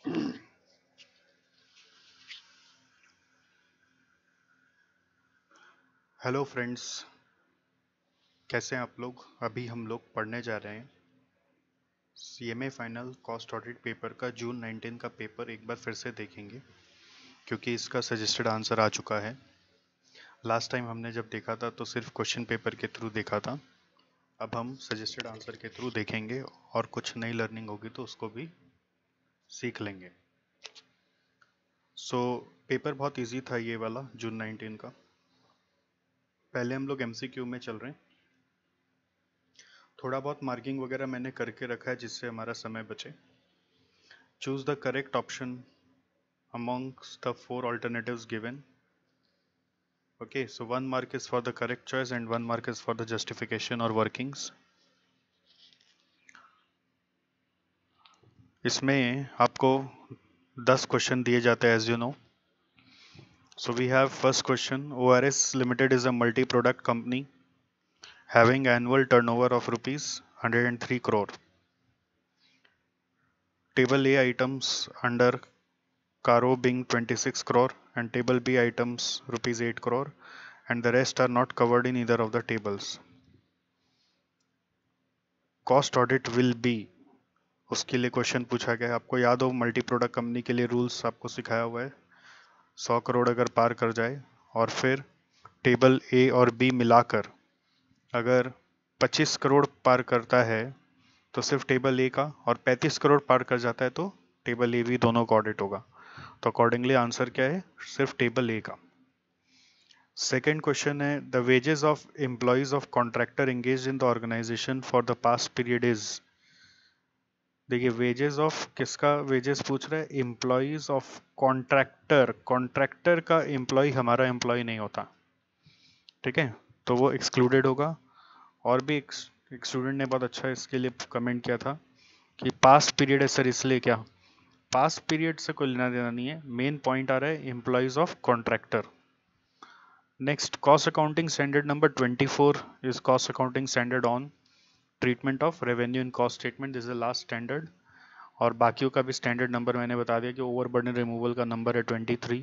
Hello friends, कैसे हैं आप लोग। अभी हम लोग पढ़ने जा रहे हैं CMA final cost audit paper का जून 19 का पेपर। एक बार फिर से देखेंगे क्योंकि इसका सजेस्टेड आंसर आ चुका है। लास्ट टाइम हमने जब देखा था तो सिर्फ क्वेश्चन पेपर के थ्रू देखा था। अब हम सजेस्टेड आंसर के थ्रू देखेंगे और कुछ नई लर्निंग होगी तो उसको भी सीख लेंगे। पेपर बहुत इजी था ये वाला जून 19 का। पहले हम लोग एमसीक्यू में चल रहे हैं। थोड़ा बहुत मार्किंग वगैरह मैंने करके रखा है जिससे हमारा समय बचे। Choose the correct option amongst the four alternatives given. Okay, so 1 mark is for the correct choice and 1 mark is for the justification or workings. इसमें आपको 10 क्वेश्चन दिए जाते हैं, as you know. So we have first question. ORS Limited is a multi-product company having annual turnover of rupees 103 crore. Table A items under Caro being 26 crore and table B items rupees 8 crore and the rest are not covered in either of the tables. Cost audit will be, उसके लिए question पूछा गया है। आपको याद हो multi product company के लिए रूल्स आपको सिखाया हुआ है। 100 करोड़ अगर पार कर जाए और फिर टेबल ए और बी मिलाकर अगर 25 करोड़ पार करता है तो सिर्फ टेबल ए का, और 35 करोड़ पार कर जाता है तो टेबल ए भी दोनों का ऑडिट होगा। तो अकॉर्डिंगली आंसर क्या है, सिर्फ टेबल ए का। सेकेंड क्वेश्चन है the wages of employees of contractor engage in the organisation for the past period is. देखिए वेजेस ऑफ किसका वेजेस पूछ रहा है, एम्प्लॉयज ऑफ कॉन्ट्रैक्टर। कॉन्ट्रैक्टर का एम्प्लॉय हमारा एम्प्लॉय नहीं होता, ठीक है, तो वो एक्सक्लूडेड होगा। और भी एक स्टूडेंट ने बहुत अच्छा इसके लिए कमेंट किया था कि पास्ट पीरियड है सर, इसलिए क्या। पास्ट पीरियड से कोई लेना देना नहीं है, मेन पॉइंट आ रहा है employees of contractor. Next cost accounting standard number 24 is cost accounting standard on treatment of revenue in cost statement, this is the last standard. और बाकियों का भी स्टैंडर्ड नंबर मैंने बता दिया कि ओवरबर्डन रिमूवल का नंबर है 23,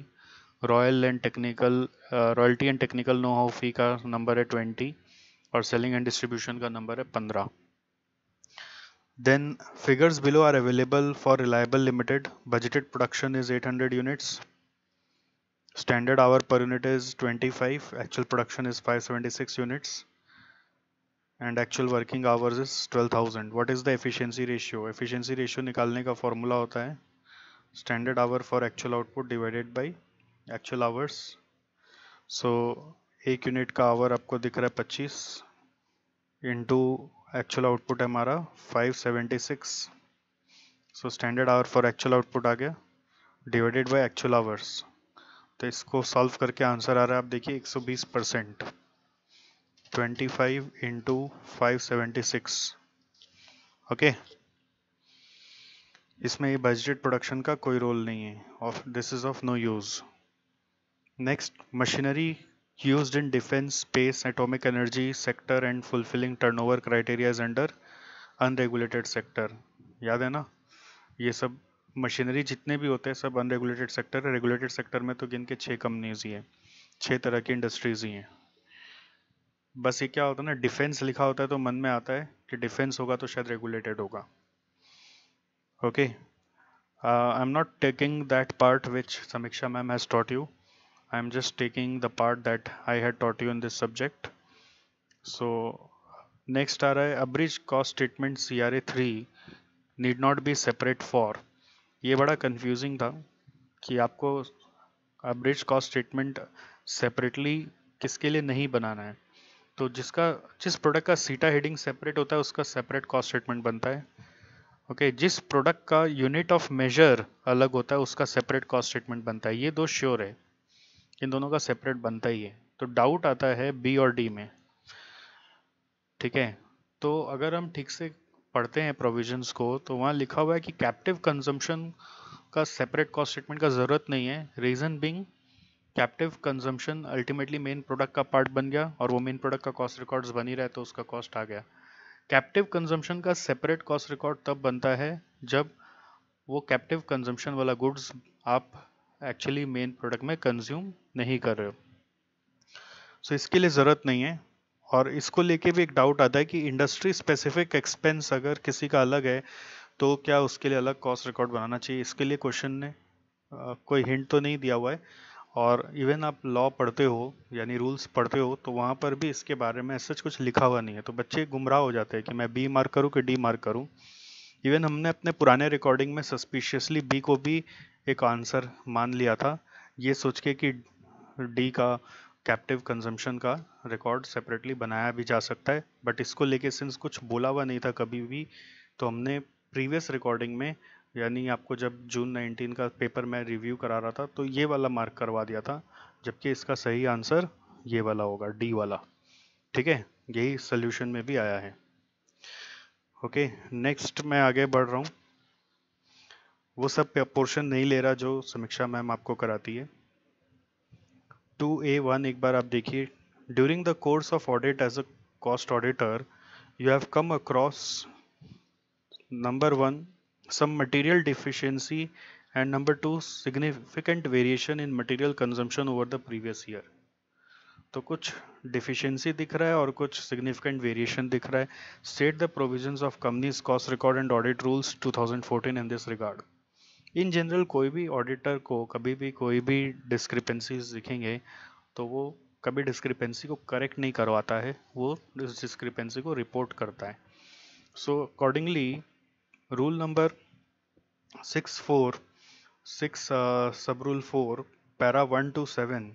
royalty and technical know how fee का नंबर है 20 और सेलिंग एंड डिस्ट्रीब्यूशन का नंबर है 15। Then figures below are available for Reliable Limited. Budgeted production is 800 units, standard hour per unit is 25, actual production is 576 units and actual working hours is 12,000. What is the efficiency ratio? Efficiency ratio निकालने का formula होता है standard hour for actual output divided by actual hours. So एक unit का hour आपको दिख रहा है 25 इंटू एक्चुअल आउटपुट है हमारा 576. So standard hour for actual output आ गया डिवाइडेड बाय एक्चुअल आवर्स। तो इसको सॉल्व करके आंसर आ रहा है, आप देखिए 120%, 25 इंटू 576। ओके, इसमें ये बजटेड प्रोडक्शन का कोई रोल नहीं है, of this is of no use. Next machinery used in defense, space, atomic energy sector and fulfilling turnover criteria is under unregulated sector। याद है ना, ये सब मशीनरी जितने भी होते हैं सब अनरेगुलेटेड सेक्टर है। रेगुलेटेड सेक्टर में तो गिन के 6 कंपनीज ही है, 6 तरह की इंडस्ट्रीज ही हैं। बस ये क्या होता है ना, डिफेंस लिखा होता है तो मन में आता है कि डिफेंस होगा तो शायद रेगुलेटेड होगा। Okay, I am not taking that part which Samiksha ma'am has taught you, I am just taking the part that I had taught you in this subject. So next आ रहा है abridged cost statement CRA 3 need not be separate for। ये बड़ा confusing था कि आपको abridged cost statement separately किसके लिए नहीं बनाना है। तो जिस प्रोडक्ट का सीटा हेडिंग सेपरेट होता है उसका सेपरेट कॉस्ट स्टेटमेंट बनता है। ओके, जिस प्रोडक्ट का यूनिट ऑफ मेजर अलग होता है उसका सेपरेट कॉस्ट स्टेटमेंट बनता है। ये दो श्योर है, इन दोनों का सेपरेट बनता ही है। तो डाउट आता है बी और डी में, ठीक है। तो अगर हम ठीक से पढ़ते हैं प्रोविजंस को तो वहाँ लिखा हुआ है कि कैप्टिव कंजम्पशन का सेपरेट कॉस्ट स्टेटमेंट का ज़रूरत नहीं है। Reason being captive consumption ultimately main product का पार्ट बन गया और वो मेन प्रोडक्ट का कॉस्ट रिकॉर्ड्स बन ही रहा है तो उसका कॉस्ट आ गया। कैप्टिव कंजम्पशन का सेपरेट कॉस्ट रिकॉर्ड तब बनता है जब वो कैप्टिव कंजम्पशन वाला गुड्स आप एक्चुअली मेन प्रोडक्ट में कंज्यूम नहीं कर रहे हो, सो इसके लिए ज़रूरत नहीं है। और इसको लेके भी एक डाउट आता है कि इंडस्ट्री स्पेसिफिक एक्सपेंस अगर किसी का अलग है तो क्या उसके लिए अलग कॉस्ट रिकॉर्ड बनाना चाहिए। इसके लिए क्वेश्चन ने कोई हिंट तो नहीं दिया हुआ है। और इवन आप लॉ पढ़ते हो यानी रूल्स पढ़ते हो तो वहाँ पर भी इसके बारे में सच कुछ लिखा हुआ नहीं है, तो बच्चे गुमराह हो जाते हैं कि मैं बी मार्क करूँ कि डी मार्क करूँ। इवन हमने अपने पुराने रिकॉर्डिंग में सस्पिशियसली बी को भी एक आंसर मान लिया था, ये सोच के कि डी का कैप्टिव कंजम्पशन का रिकॉर्ड सेपरेटली बनाया भी जा सकता है, बट इसको लेके सिंस कुछ बोला हुआ नहीं था कभी भी, तो हमने प्रीवियस रिकॉर्डिंग में यानी आपको जब जून 19 का पेपर मैं रिव्यू करा रहा था तो ये वाला मार्क करवा दिया था, जबकि इसका सही आंसर ये वाला होगा, डी वाला। ठीक है, यही सोल्यूशन में भी आया है। ओके, नेक्स्ट मैं आगे बढ़ रहा हूँ, वो सब पोर्शन नहीं ले रहा जो समीक्षा मैम आपको कराती है। 2A1 एक बार आप देखिए, during the course of audit as a cost auditor you have come across number 1 some material deficiency and number 2 significant variation in material consumption over the previous year। तो कुछ डिफिशियंसी दिख रहा है और कुछ सिग्निफिकेंट वेरिएशन दिख रहा है। State the provisions of companies cost record and audit rules 2014 in this regard. In general कोई भी ऑडिटर को कभी भी कोई भी डिस्क्रिपेंसीज दिखेंगे तो वो कभी डिस्क्रिपेंसी को करेक्ट नहीं करवाता है, वो इस डिस्क्रिपेंसी को रिपोर्ट करता है। सो अकॉर्डिंगली रूल नंबर 6 सब रूल 4 पैरा 1 to 7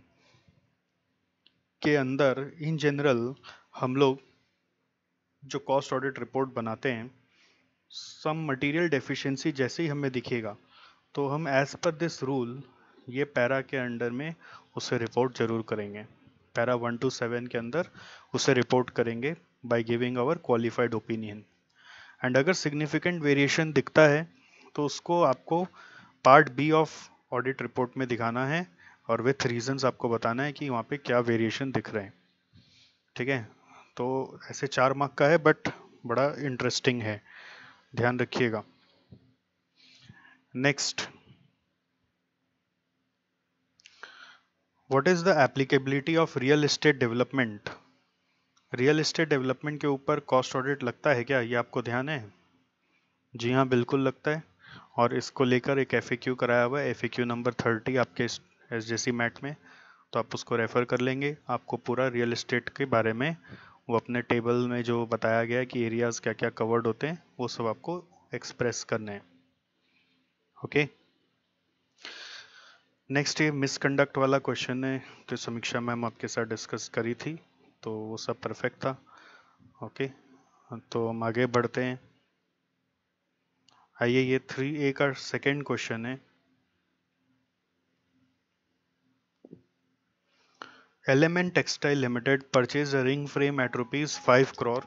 के अंदर इन जनरल हम लोग जो कॉस्ट ऑडिट रिपोर्ट बनाते हैं, सम मटेरियल डेफिशिएंसी जैसे ही हमें दिखेगा तो हम एज पर दिस रूल ये पैरा के अंडर में उसे रिपोर्ट जरूर करेंगे। पैरा 1 to 7 के अंदर उसे रिपोर्ट करेंगे by giving our qualified opinion. And अगर सिग्निफिकेंट वेरिएशन दिखता है तो उसको आपको part B of audit report में दिखाना है और विथ रीजंस आपको बताना है कि वहाँ पे क्या वेरिएशन दिख रहे हैं। ठीक है, तो ऐसे 4 मार्क का है बट बड़ा इंटरेस्टिंग है, ध्यान रखिएगा। Next, what is the applicability of real estate development. Real estate development के ऊपर कॉस्ट ऑडिट लगता है क्या, ये आपको ध्यान है? जी हाँ, बिल्कुल लगता है। और इसको लेकर एक FAQ कराया हुआ है, FAQ नंबर 30 आपके SJC मैट में, तो आप उसको रेफर कर लेंगे। आपको पूरा रियल एस्टेट के बारे में वो अपने टेबल में जो बताया गया है कि एरियाज क्या क्या कवर्ड होते हैं वो सब आपको एक्सप्रेस करने हैं। ओके, नेक्स्ट ये मिसकंडक्ट वाला क्वेश्चन है तो समीक्षा मैम आपके साथ डिस्कस करी थी, तो वो सब परफेक्ट था। ओके, तो हम आगे बढ़ते हैं। आइए, ये 3A का सेकेंड क्वेश्चन है। Element Textile Limited purchased a ring frame at rupees 5 crore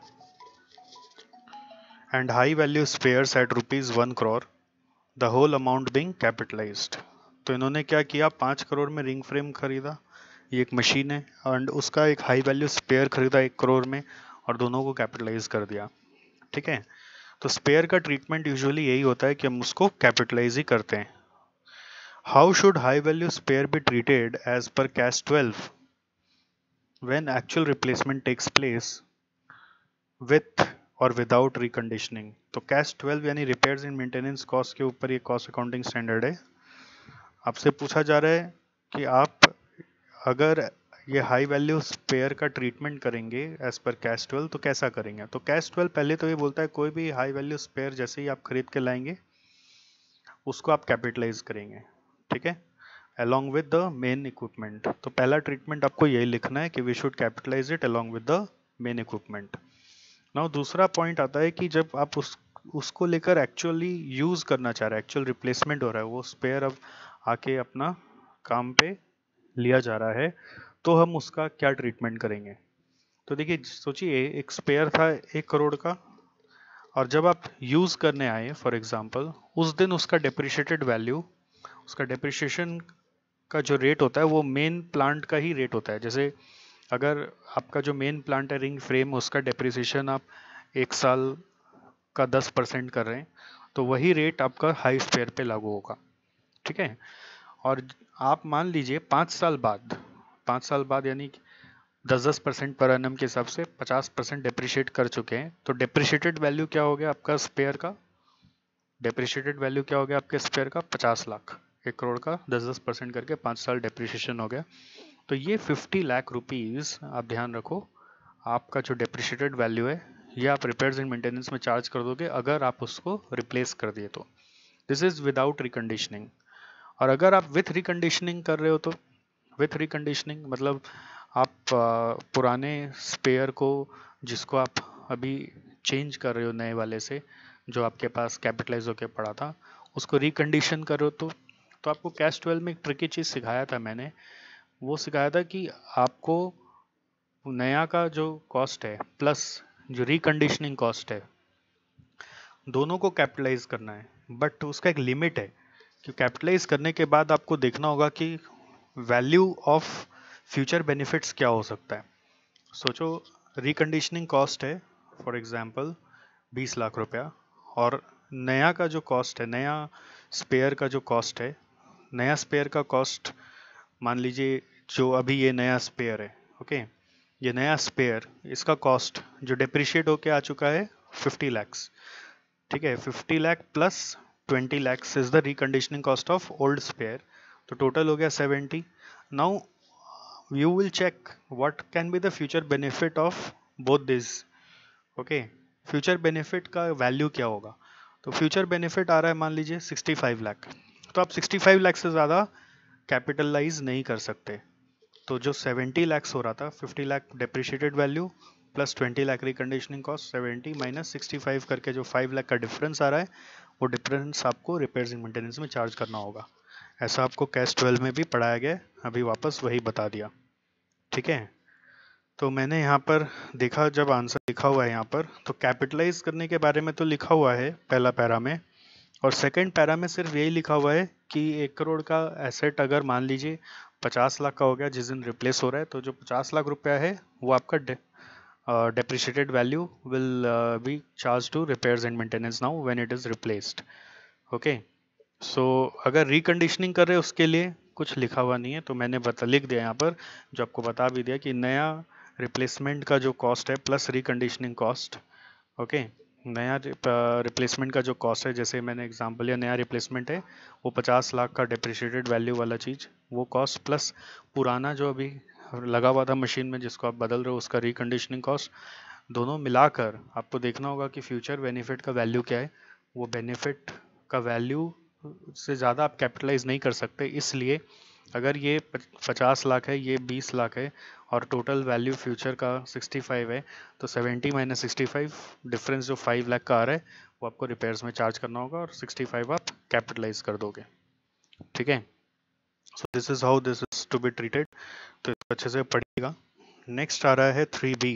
and high value spares at rupees 1 crore, the whole amount being capitalized। तो इन्होंने क्या किया, 5 करोड़ में रिंग फ्रेम खरीदा, ये एक मशीन है, एंड उसका एक हाई वैल्यू स्पेयर खरीदा 1 करोड़ में और दोनों को कैपिटलाइज कर दिया। ठीक है, तो स्पेयर का ट्रीटमेंट यूजुअली यही होता है कि हम उसको कैपिटलाइज ही करते हैं। How should high value spare be treated as per CAS 12 when actual replacement takes place with और विदाउट रिकंडीशनिंग। तो कैश 12 यानी रिपेयर्स एंड मेंटेनेंस कॉस्ट के ऊपर ये कॉस्ट अकाउंटिंग स्टैंडर्ड है। आपसे पूछा जा रहा है कि आप अगर ये हाई वैल्यू स्पेयर का ट्रीटमेंट करेंगे एज पर कैश 12 तो कैसा करेंगे। तो कैश 12 पहले तो ये बोलता है कोई भी हाई वैल्यू स्पेयर जैसे ही आप खरीद के लाएंगे उसको आप कैपिटलाइज करेंगे। ठीक है, along with the main equipment। तो पहला ट्रीटमेंट आपको यही लिखना है कि we should capitalize it along with the main equipment। Now दूसरा पॉइंट आता है कि जब आप उसको लेकर एक्चुअली यूज करना चाह रहे हैं, एक्चुअल रिप्लेसमेंट हो रहा है, वो स्पेयर अब आके अपना काम पे लिया जा रहा है, तो हम उसका क्या ट्रीटमेंट करेंगे। तो देखिए, सोचिए एक स्पेयर था 1 करोड़ का और जब आप यूज करने आए फॉर एग्जाम्पल, उस दिन उसका डेप्रिशिएटेड वैल्यू, उसका डेप्रिशिएशन का जो रेट होता है वो मेन प्लांट का ही रेट होता है। जैसे अगर आपका जो मेन प्लांट है रिंग फ्रेम, उसका डेप्रिसिएशन आप 1 साल का 10% कर रहे हैं, तो वही रेट आपका हाई स्पेयर पे लागू होगा, ठीक है। और आप मान लीजिए 5 साल बाद यानी 10% पर एनम के हिसाब से 50% डेप्रिशिएट कर चुके हैं, तो डेप्रिशिएटेड वैल्यू क्या हो गया आपका स्पेयर का? डेप्रिशिएटेड वैल्यू क्या हो गया आपके स्पेयर का? 50 लाख। 1 करोड़ का 10% करके 5 साल डेप्रिशिएशन हो गया। तो ये 50 लाख रुपीज आप ध्यान रखो, आपका जो डेप्रिशिएटेड वैल्यू है ये आप रिपेयर्स एंड मेंटेनेंस में चार्ज कर दोगे अगर आप उसको रिप्लेस कर दिए तो। This is without reconditioning. और अगर आप विथ रिकंडीशनिंग कर रहे हो तो विथ रिकंडीशनिंग मतलब आप पुराने स्पेयर को जिसको आप अभी चेंज कर रहे हो नए वाले से, जो आपके पास कैपिटलाइज होके पड़ा था, उसको रिकंडीशन करो तो आपको कैश 12 में एक ट्रिकी चीज़ सिखाया था मैंने। वो सिखाया था कि आपको नया का जो कॉस्ट है प्लस जो रिकंडीशनिंग कॉस्ट है, दोनों को कैपिटलाइज करना है, बट उसका एक लिमिट है कि कैपिटलाइज करने के बाद आपको देखना होगा कि वैल्यू ऑफ फ्यूचर बेनिफिट्स क्या हो सकता है। सोचो रिकंडीशनिंग कॉस्ट है फॉर एग्जांपल 20 लाख रुपया, और नया का जो कॉस्ट है, नया स्पेयर का जो कॉस्ट है, नया स्पेयर का कॉस्ट मान लीजिए जो अभी ये नया स्पेयर है, ओके, ये नया स्पेयर इसका कॉस्ट जो डिप्रिशिएट होके आ चुका है 50 लैक्स, ठीक है। 50 lakh plus 20 lakhs is the reconditioning cost of old spare, तो टोटल हो गया 70। Now you will check what can be the future benefit of both this, okay. Future benefit का वैल्यू क्या होगा? तो फ्यूचर बेनिफिट आ रहा है मान लीजिए 65 लाख, तो आप 65 लाख से ज़्यादा कैपिटलाइज नहीं कर सकते। तो जो 70 लैक्स हो रहा था, 50 lakh depreciated value plus 20 lakh reconditioning cost, 70 minus 65 करके जो 5 लाख का डिफरेंस आ रहा है, वो डिफरेंस आपको रिपेयर्स एंड मेंटेनेंस में चार्ज करना होगा। ऐसा आपको कैश 12 में भी पढ़ाया गया, अभी वापस वही बता दिया, ठीक है। तो मैंने यहाँ पर देखा जब आंसर लिखा हुआ है यहाँ पर, तो कैपिटलाइज करने के बारे में तो लिखा हुआ है पहला पैरा में, और सेकंड पैरा में सिर्फ यही लिखा हुआ है कि 1 करोड़ का एसेट अगर मान लीजिए 50 लाख का हो गया जिस दिन रिप्लेस हो रहा है, तो जो 50 लाख रुपया है वो आपका depreciated value will be charged to repairs and maintenance now when it is replaced, okay। so अगर रिकंडीशनिंग कर रहे हैं उसके लिए कुछ लिखा हुआ नहीं है, तो मैंने लिख दिया यहाँ पर, जो आपको बता भी दिया कि नया रिप्लेसमेंट का जो कॉस्ट है प्लस रिकंडीशनिंग कॉस्ट, ओके। नया रिप्लेसमेंट का जो कॉस्ट है, जैसे मैंने एग्जांपल लिया नया रिप्लेसमेंट है वो 50 लाख का डेप्रिशिएटेड वैल्यू वाला चीज़, वो कॉस्ट प्लस पुराना जो अभी लगा हुआ था मशीन में जिसको आप बदल रहे हो उसका रिकंडीशनिंग कॉस्ट, दोनों मिलाकर आपको देखना होगा कि फ्यूचर बेनिफिट का वैल्यू क्या है। वो बेनिफिट का वैल्यू से ज़्यादा आप कैपिटलाइज नहीं कर सकते, इसलिए अगर ये 50 लाख है, ये 20 लाख है, और टोटल वैल्यू फ्यूचर का 65 है, तो 70 माइनस 65 डिफरेंस जो 5 लाख का आ रहा है वो आपको रिपेयर्स में चार्ज करना होगा, और 65 आप कैपिटलाइज कर दोगे, ठीक है। So this is how this is to be treated, तो इसको अच्छे से पढ़िएगा। नेक्स्ट आ रहा है 3B।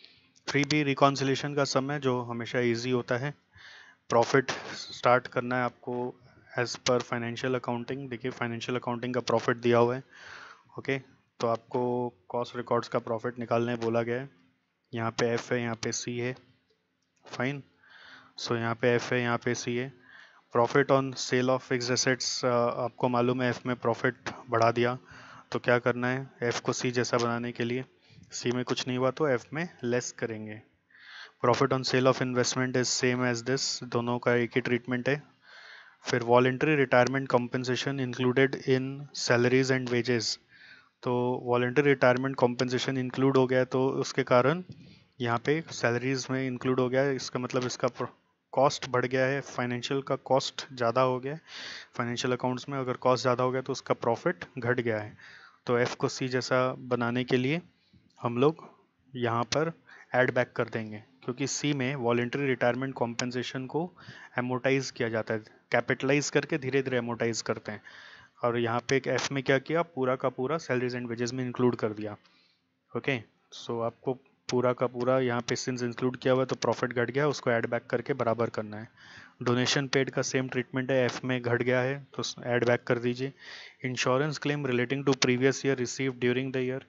3B रिकॉन्सिलेशन का सम है जो हमेशा इजी होता है। प्रॉफिट स्टार्ट करना है आपको एज पर फाइनेंशियल अकाउंटिंग। देखिए फाइनेंशियल अकाउंटिंग का प्रॉफिट दिया हुआ है, ओके। तो आपको कॉस्ट रिकॉर्ड्स का प्रॉफिट निकालने बोला गया है। यहाँ पे एफ है, यहाँ पे सी है, फाइन। सो यहाँ पे एफ है, यहाँ पे सी है। Profit on sale of fixed assets, आपको मालूम है एफ में प्रॉफिट बढ़ा दिया, तो क्या करना है एफ को सी जैसा बनाने के लिए, सी में कुछ नहीं हुआ तो एफ में लेस करेंगे। Profit on sale of investment is same as this, दोनों का एक ही ट्रीटमेंट है। फिर voluntary retirement compensation included in salaries and wages, तो वॉलेंट्री रिटायरमेंट कॉम्पेंसेशन इंक्लूड हो गया तो उसके कारण यहाँ पे सैलरीज में इंक्लूड हो गया है, इसका मतलब इसका कॉस्ट बढ़ गया है, फाइनेंशियल का कॉस्ट ज़्यादा हो गया है। फाइनेंशियल अकाउंट्स में अगर कॉस्ट ज़्यादा हो गया तो उसका प्रॉफिट घट गया है। तो एफ को सी जैसा बनाने के लिए हम लोग यहाँ पर ऐड बैक कर देंगे, क्योंकि सी में वॉलेंट्री रिटायरमेंट कॉम्पेंसेशन को एमोटाइज किया जाता है, कैपिटलाइज करके धीरे धीरे एमोटाइज करते हैं, और यहाँ पे एक एफ में क्या किया, पूरा का पूरा सैलरीज एंड वेजेस में इंक्लूड कर दिया, ओके। सो आपको पूरा का पूरा यहाँ पे सिंस इंक्लूड किया हुआ है तो प्रॉफिट घट गया, उसको ऐड बैक करके बराबर करना है। डोनेशन पेड का सेम ट्रीटमेंट है, एफ में घट गया है तो ऐड बैक कर दीजिए। Insurance claim relating to previous year receive during the year,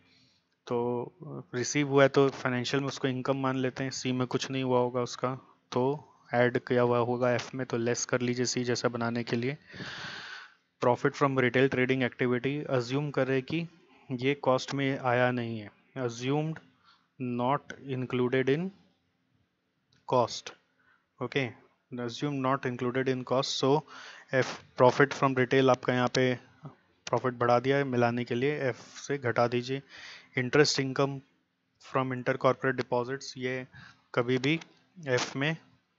तो रिसीव हुआ है तो फाइनेंशियल में उसको इनकम मान लेते हैं, सी में कुछ नहीं हुआ होगा उसका, तो ऐड किया हुआ होगा एफ में, तो लेस कर लीजिए सी जैसा बनाने के लिए। Profit from retail trading activity, assume करें कि ये कॉस्ट में आया नहीं है, assumed not included in cost, okay, assume not included in cost, so F profit from retail आपका यहाँ पे प्रॉफिट बढ़ा दिया है मिलाने के लिए, एफ से घटा दीजिए। Interest income from inter corporate deposits, ये कभी भी एफ में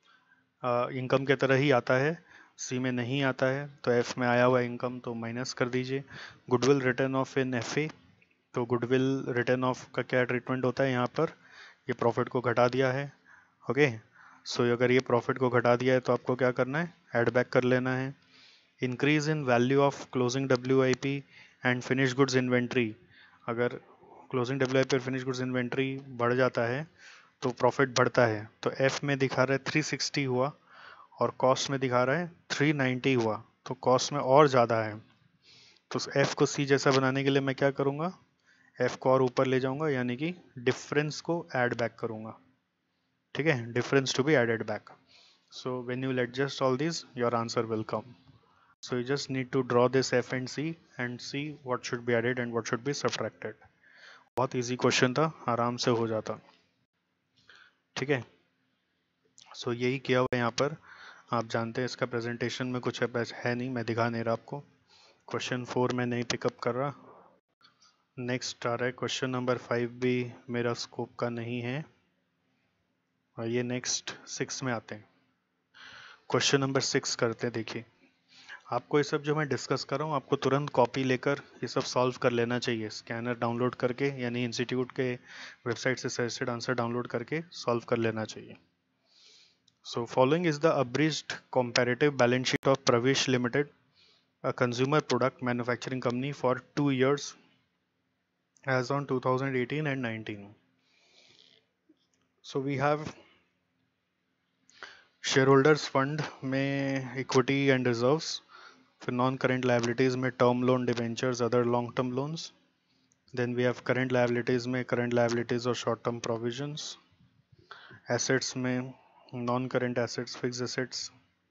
इनकम के तरह ही आता है, सी में नहीं आता है, तो एफ में आया हुआ इनकम तो माइनस कर दीजिए। Goodwill written off in F A, तो गुडविल रिटर्न ऑफ का क्या ट्रीटमेंट होता है यहाँ पर, ये प्रॉफिट को घटा दिया है, ओके। सो अगर ये प्रॉफिट को घटा दिया है तो आपको क्या करना है, ऐड बैक कर लेना है। Increase in value of closing W I P and finish goods inventory, अगर क्लोजिंग डब्ल्यू आई पी और फिनिश गुड्स इन्वेंट्री बढ़ जाता है तो प्रॉफिट बढ़ता है, तो एफ में दिखा रहा है 360 हुआ और कॉस्ट में दिखा रहा है 390 हुआ, तो कॉस्ट में और ज़्यादा है, तो एफ को सी जैसा बनाने के लिए मैं क्या करूँगा, एफ को और ऊपर ले जाऊँगा, यानी कि डिफरेंस को ऐड बैक करूँगा, ठीक है, difference to be added back. So when you will adjust all this your answer will come. So you just need to draw this f and see what should be added and what should be subtracted. बहुत easy question था, आराम से हो जाता, ठीक है। सो यही किया हुआ है यहाँ पर, आप जानते हैं इसका प्रेजेंटेशन में कुछ है नहीं, मैं दिखा नहीं रहा आपको। क्वेश्चन 4 में नहीं पिकअप कर रहा। नेक्स्ट आ रहा है क्वेश्चन नंबर 5, भी मेरा स्कोप का नहीं है, और ये नेक्स्ट 6 में आते हैं। क्वेश्चन नंबर 6 करते हैं। देखिए आपको ये सब जो मैं डिस्कस कर रहा हूँ आपको तुरंत कॉपी लेकर ये सब सॉल्व कर लेना चाहिए, स्कैनर डाउनलोड करके, यानी इंस्टीट्यूट के वेबसाइट से सजेस्टेड आंसर डाउनलोड करके सॉल्व कर लेना चाहिए। So following is the abridged comparative balance sheet of Pravesh limited, a consumer product manufacturing company for 2 years as on 2018 and 19. So we have shareholders fund में equity and reserves, फिर non-current liabilities में term loan debentures other long-term loans, then we have current liabilities में current liabilities और short-term provisions, assets में non-current assets fixed assets,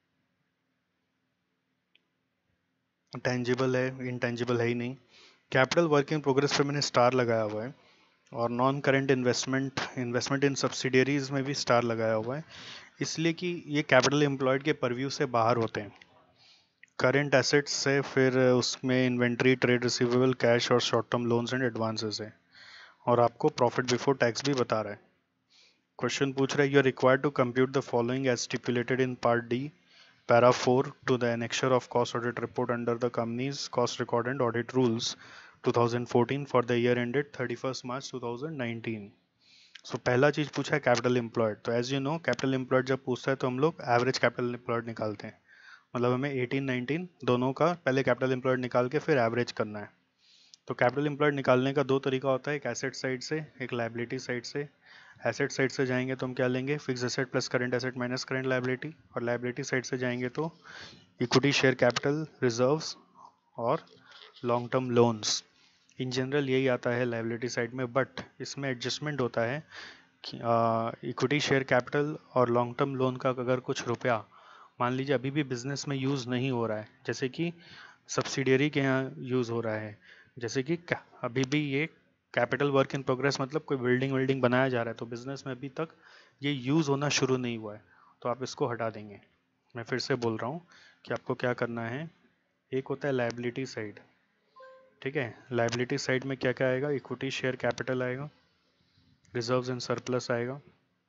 tangible है intangible है ही नहीं, capital work in progress पे मैंने स्टार लगाया हुआ है, और non current investment in subsidiaries में भी स्टार लगाया हुआ है, इसलिए कि ये कैपिटल एम्प्लॉयड के परव्यू से बाहर होते हैं। करेंट एसेट्स से फिर उसमें इन्वेंट्री, ट्रेड रिसीवेबल, कैश और short term loans and advances है, और आपको प्रॉफिट बिफोर टैक्स भी बता रहा है। क्वेश्चन पूछ रहा है you are required to compute the following as stipulated in part D para 4 to the annexure of cost audit report under the companies cost record and audit rules 2014 for the year ended 31 March 2019। So पहला चीज पूछा है capital employed, तो as you know capital employed जब पूछता है तो हम लोग एवरेज कैपिटल एम्प्लॉयड निकालते हैं, मतलब हमें 18-19 दोनों का पहले कैपिटल एम्प्लॉयड निकाल के फिर एवरेज करना है। तो कैपिटल एम्प्लॉयड निकालने का दो तरीका होता है, एक एसेट साइड से, एक लाइबिलिटी साइड से। एसेट साइड से जाएंगे तो हम क्या लेंगे, fix asset plus current asset minus current liability, और लाइबिलिटी साइड से जाएंगे तो इक्विटी, शेयर कैपिटल, रिजर्व्स और long term loans. In general यही आता है लाइबिलिटी साइड में, बट इसमें एडजस्टमेंट होता है कि इक्विटी, शेयर कैपिटल और लॉन्ग टर्म लोन का अगर कुछ रुपया मान लीजिए अभी भी बिजनेस में यूज़ नहीं हो रहा है, जैसे कि सब्सिडियरी के यहाँ यूज़ हो रहा है, जैसे कि अभी भी ये कैपिटल वर्क इन प्रोग्रेस, मतलब कोई बिल्डिंग बनाया जा रहा है तो बिजनेस में अभी तक ये यूज़ होना शुरू नहीं हुआ है, तो आप इसको हटा देंगे। मैं फिर से बोल रहा हूँ कि आपको क्या करना है, एक होता है लाइबिलिटी साइड, ठीक है, लाइबिलिटी साइड में क्या क्या आएगा, इक्विटी, शेयर कैपिटल आएगा, रिजर्व्स एंड सरप्लस आएगा,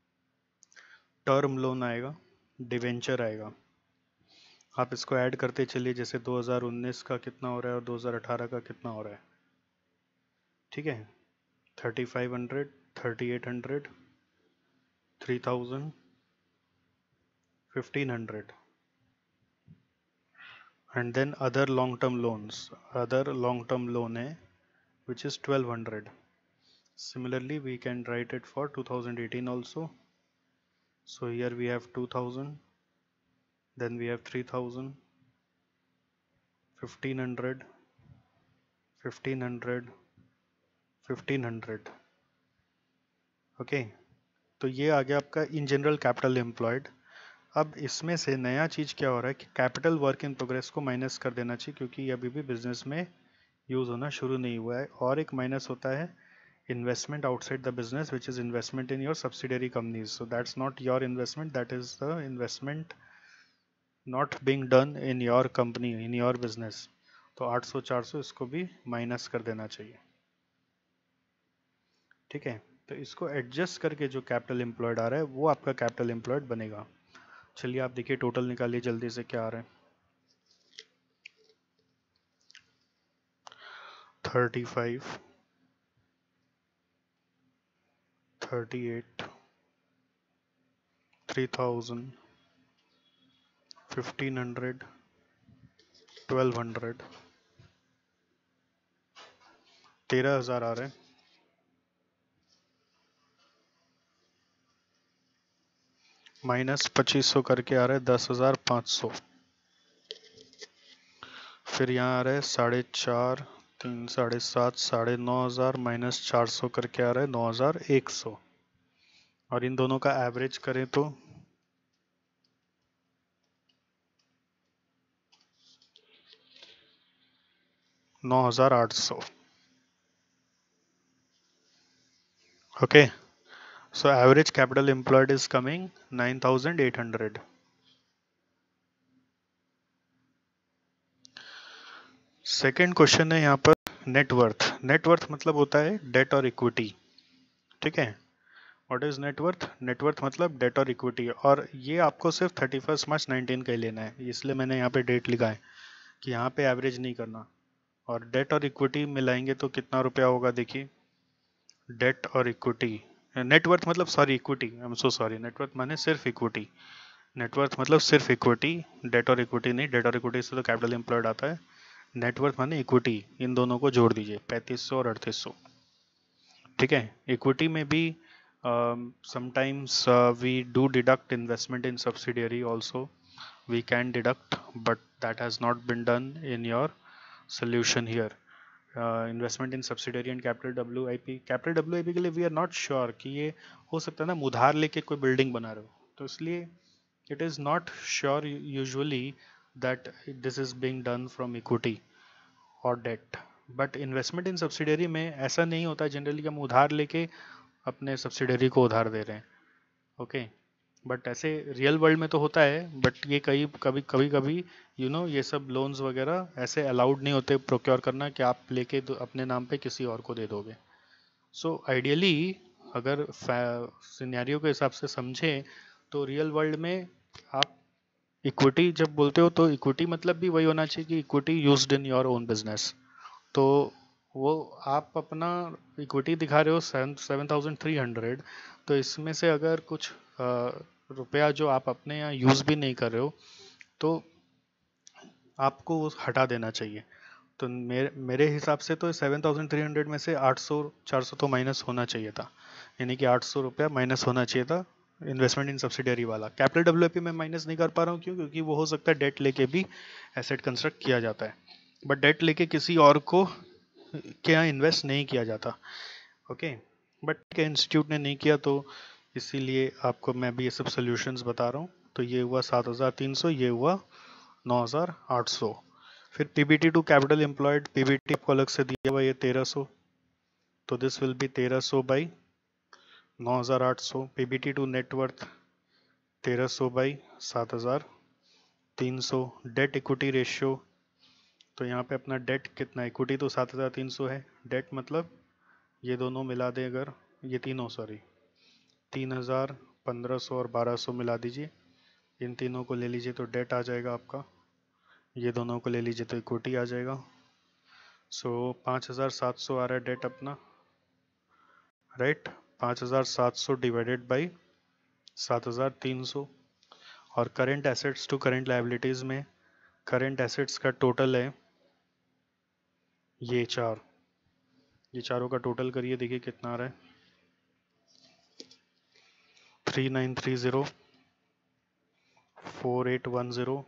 टर्म लोन आएगा, डिवेंचर आएगा। आप इसको ऐड करते चलिए, जैसे 2019 का कितना हो रहा है और 2018 का कितना हो रहा है, ठीक है, 3500, 3800, 3000, 1500, and then other long term loans, other long term loan है which is 1200. Similarly we can write it for 2018 also. So here we have 2000, then we have 3000, 1500, 1500, 1500, okay. तो ये आ गया आपका इन जनरल कैपिटल एम्प्लॉयड। अब इसमें से नया चीज़ क्या हो रहा है कि कैपिटल वर्क इन प्रोग्रेस को माइनस कर देना चाहिए, क्योंकि ये अभी भी बिजनेस में यूज़ होना शुरू नहीं हुआ है। और एक माइनस होता है investment outside the business, which is investment in your subsidiary companies. So that's not your investment, that is the investment not being done in your company, in your business. तो 800 400 इसको भी माइनस कर देना चाहिए। ठीक है, तो इसको एडजस्ट करके जो कैपिटल एम्प्लॉयड आ रहा है वो आपका कैपिटल एम्प्लॉयड बनेगा। चलिए आप देखिए टोटल निकालिए जल्दी से क्या आ रहा है। 35, 38, 3000, 1500, 1200, 13,000 आ रहे हैं, माइनस 2500 करके आ रहा है 10,500। फिर यहाँ आ रहा है 4.5, 3, 7.5, 9,500 माइनस 400 करके आ रहा है 9,100। और इन दोनों का एवरेज करें तो 9,800। Okay, so average capital employed is coming 9,800। Second question है यहाँ पर नेटवर्थ। नेटवर्थ मतलब होता है डेट और इक्विटी। ठीक है, व्हाट इज नेटवर्थ? नेटवर्थ मतलब डेट और इक्विटी, और ये आपको सिर्फ 31 मार्च 19 का ही लेना है, इसलिए मैंने यहाँ पे डेट लिखा है कि यहाँ पे एवरेज नहीं करना। और डेट और इक्विटी मिलाएंगे तो कितना रुपया होगा देखिए। डेट और इक्विटी, नेटवर्थ मतलब sorry equity, I am so sorry, net worth माने सिर्फ इक्विटी। नेटवर्थ मतलब सिर्फ इक्विटी, डेट और इक्विटी नहीं। डेट और इक्विटी से तो कैपिटल एम्प्लॉयड आता है। नेटवर्थ माने इक्विटी, इन दोनों को जोड़ दीजिए 3500 और 3800। ठीक है, इक्विटी में भी sometimes we do deduct investment in subsidiary also, we can deduct, but that has not been done in your solution here. Investment in subsidiary and capital WIP, capital WIP के लिए we are not sure कि ये हो सकता है ना उधार लेके कोई बिल्डिंग बना रहे हो, तो इसलिए it is not sure usually that this is being done from equity or debt. But investment in subsidiary में ऐसा नहीं होता जनरली कि हम उधार लेके अपने सब्सिडरी को उधार दे रहे हैं। ओके, बट ऐसे रियल वर्ल्ड में तो होता है, बट ये कई कभी कभी कभी ये सब लोन्स वगैरह ऐसे अलाउड नहीं होते प्रोक्योर करना कि आप लेके अपने नाम पे किसी और को दे दोगे। सो आइडियली अगर सिनेरियो के हिसाब से समझें तो रियल वर्ल्ड में आप इक्विटी जब बोलते हो तो इक्विटी मतलब भी वही होना चाहिए कि equity used in your own business. तो वो आप अपना इक्विटी दिखा रहे हो 7,300, तो इसमें से अगर कुछ रुपया जो आप अपने यहाँ यूज़ भी नहीं कर रहे हो तो आपको वो हटा देना चाहिए। तो मेरे हिसाब से तो 7,300 में से 800 400 तो माइनस होना चाहिए था, यानी कि 800 रुपया माइनस होना चाहिए था इन्वेस्टमेंट इन सब्सिडियरी वाला। कैपिटल डब्ल्यूआईपी में माइनस नहीं कर पा रहा हूँ, क्यों? क्योंकि वो हो सकता है डेट लेके भी एसेट कंस्ट्रक्ट किया जाता है, बट डेट लेके किसी और को के यहाँ इन्वेस्ट नहीं किया जाता। ओके, बट इंस्टीट्यूट ने नहीं किया तो इसीलिए आपको मैं भी ये सब सोल्यूशंस बता रहा हूँ। तो ये हुआ 7,300, ये हुआ 9,800। फिर PBT to capital employed, PBT को अलग से दिया हुआ ये 1,300, तो this will be 1,300 by 9,800। PBT to net worth 1,300 by 7,300। Debt equity ratio, तो यहाँ पे अपना डेट कितना, इक्विटी तो 7,300 है, डेट मतलब ये दोनों मिला दें अगर, ये तीनों सॉरी 3,000, 1,500 और 1,200 मिला दीजिए, इन तीनों को ले लीजिए तो डेट आ जाएगा आपका, ये दोनों को ले लीजिए तो इक्विटी आ जाएगा। सो 5,700 आ रहा है डेट अपना, राइट। 5,700 divided by 7,300। और current assets to current liabilities में करेंट एसेट्स का टोटल है ये चारों का टोटल करिए, देखिए कितना आ रहा है। 3,930, 4,810,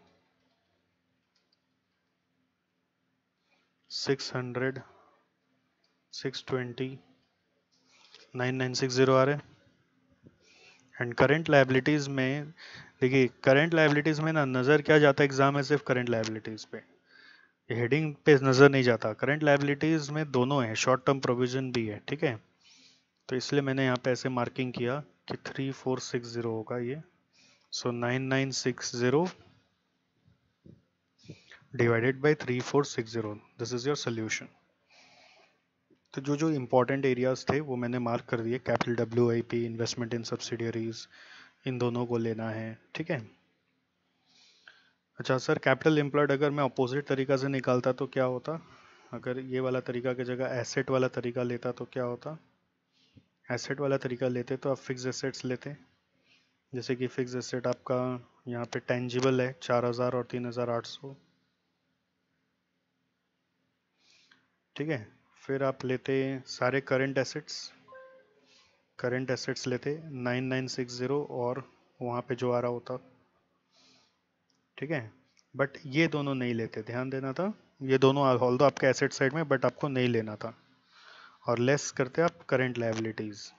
600, 620, 9,960 आ रहे हैं। एंड करेंट लायबिलिटीज में देखिए करंट लायबिलिटीज में ना नज़र क्या जाता है एग्जाम में, सिर्फ करंट लायबिलिटीज पे, हेडिंग पे नज़र नहीं जाता। करंट लायबिलिटीज में दोनों है, शॉर्ट टर्म प्रोविजन भी है, ठीक है। तो इसलिए मैंने यहाँ पे ऐसे मार्किंग किया कि 3460 होगा ये। So 9960 divided by 3460, this is your solution. तो जो जो इम्पोर्टेंट एरियाज थे वो मैंने मार्क कर दिए, capital WIP, investment in subsidiaries, इन दोनों को लेना है, ठीक है। अच्छा सर, कैपिटल एम्प्लॉयड अगर मैं अपोजिट तरीका से निकालता तो क्या होता? अगर ये वाला तरीका की जगह एसेट वाला तरीका लेता तो क्या होता? एसेट वाला तरीका लेते तो आप फिक्स एसेट्स लेते, जैसे कि फिक्स एसेट आपका यहाँ पे टेंजिबल है 4000 और 3800, ठीक है। फिर आप लेते सारे करंट एसेट्स लेते 9960 और वहाँ पे जो आ रहा होता, ठीक है। बट ये दोनों नहीं लेते, ध्यान देना था, ये दोनों ऑल्दो आपके एसेट साइड में, बट आपको नहीं लेना था, और लेस करते आप करंट लायबिलिटीज।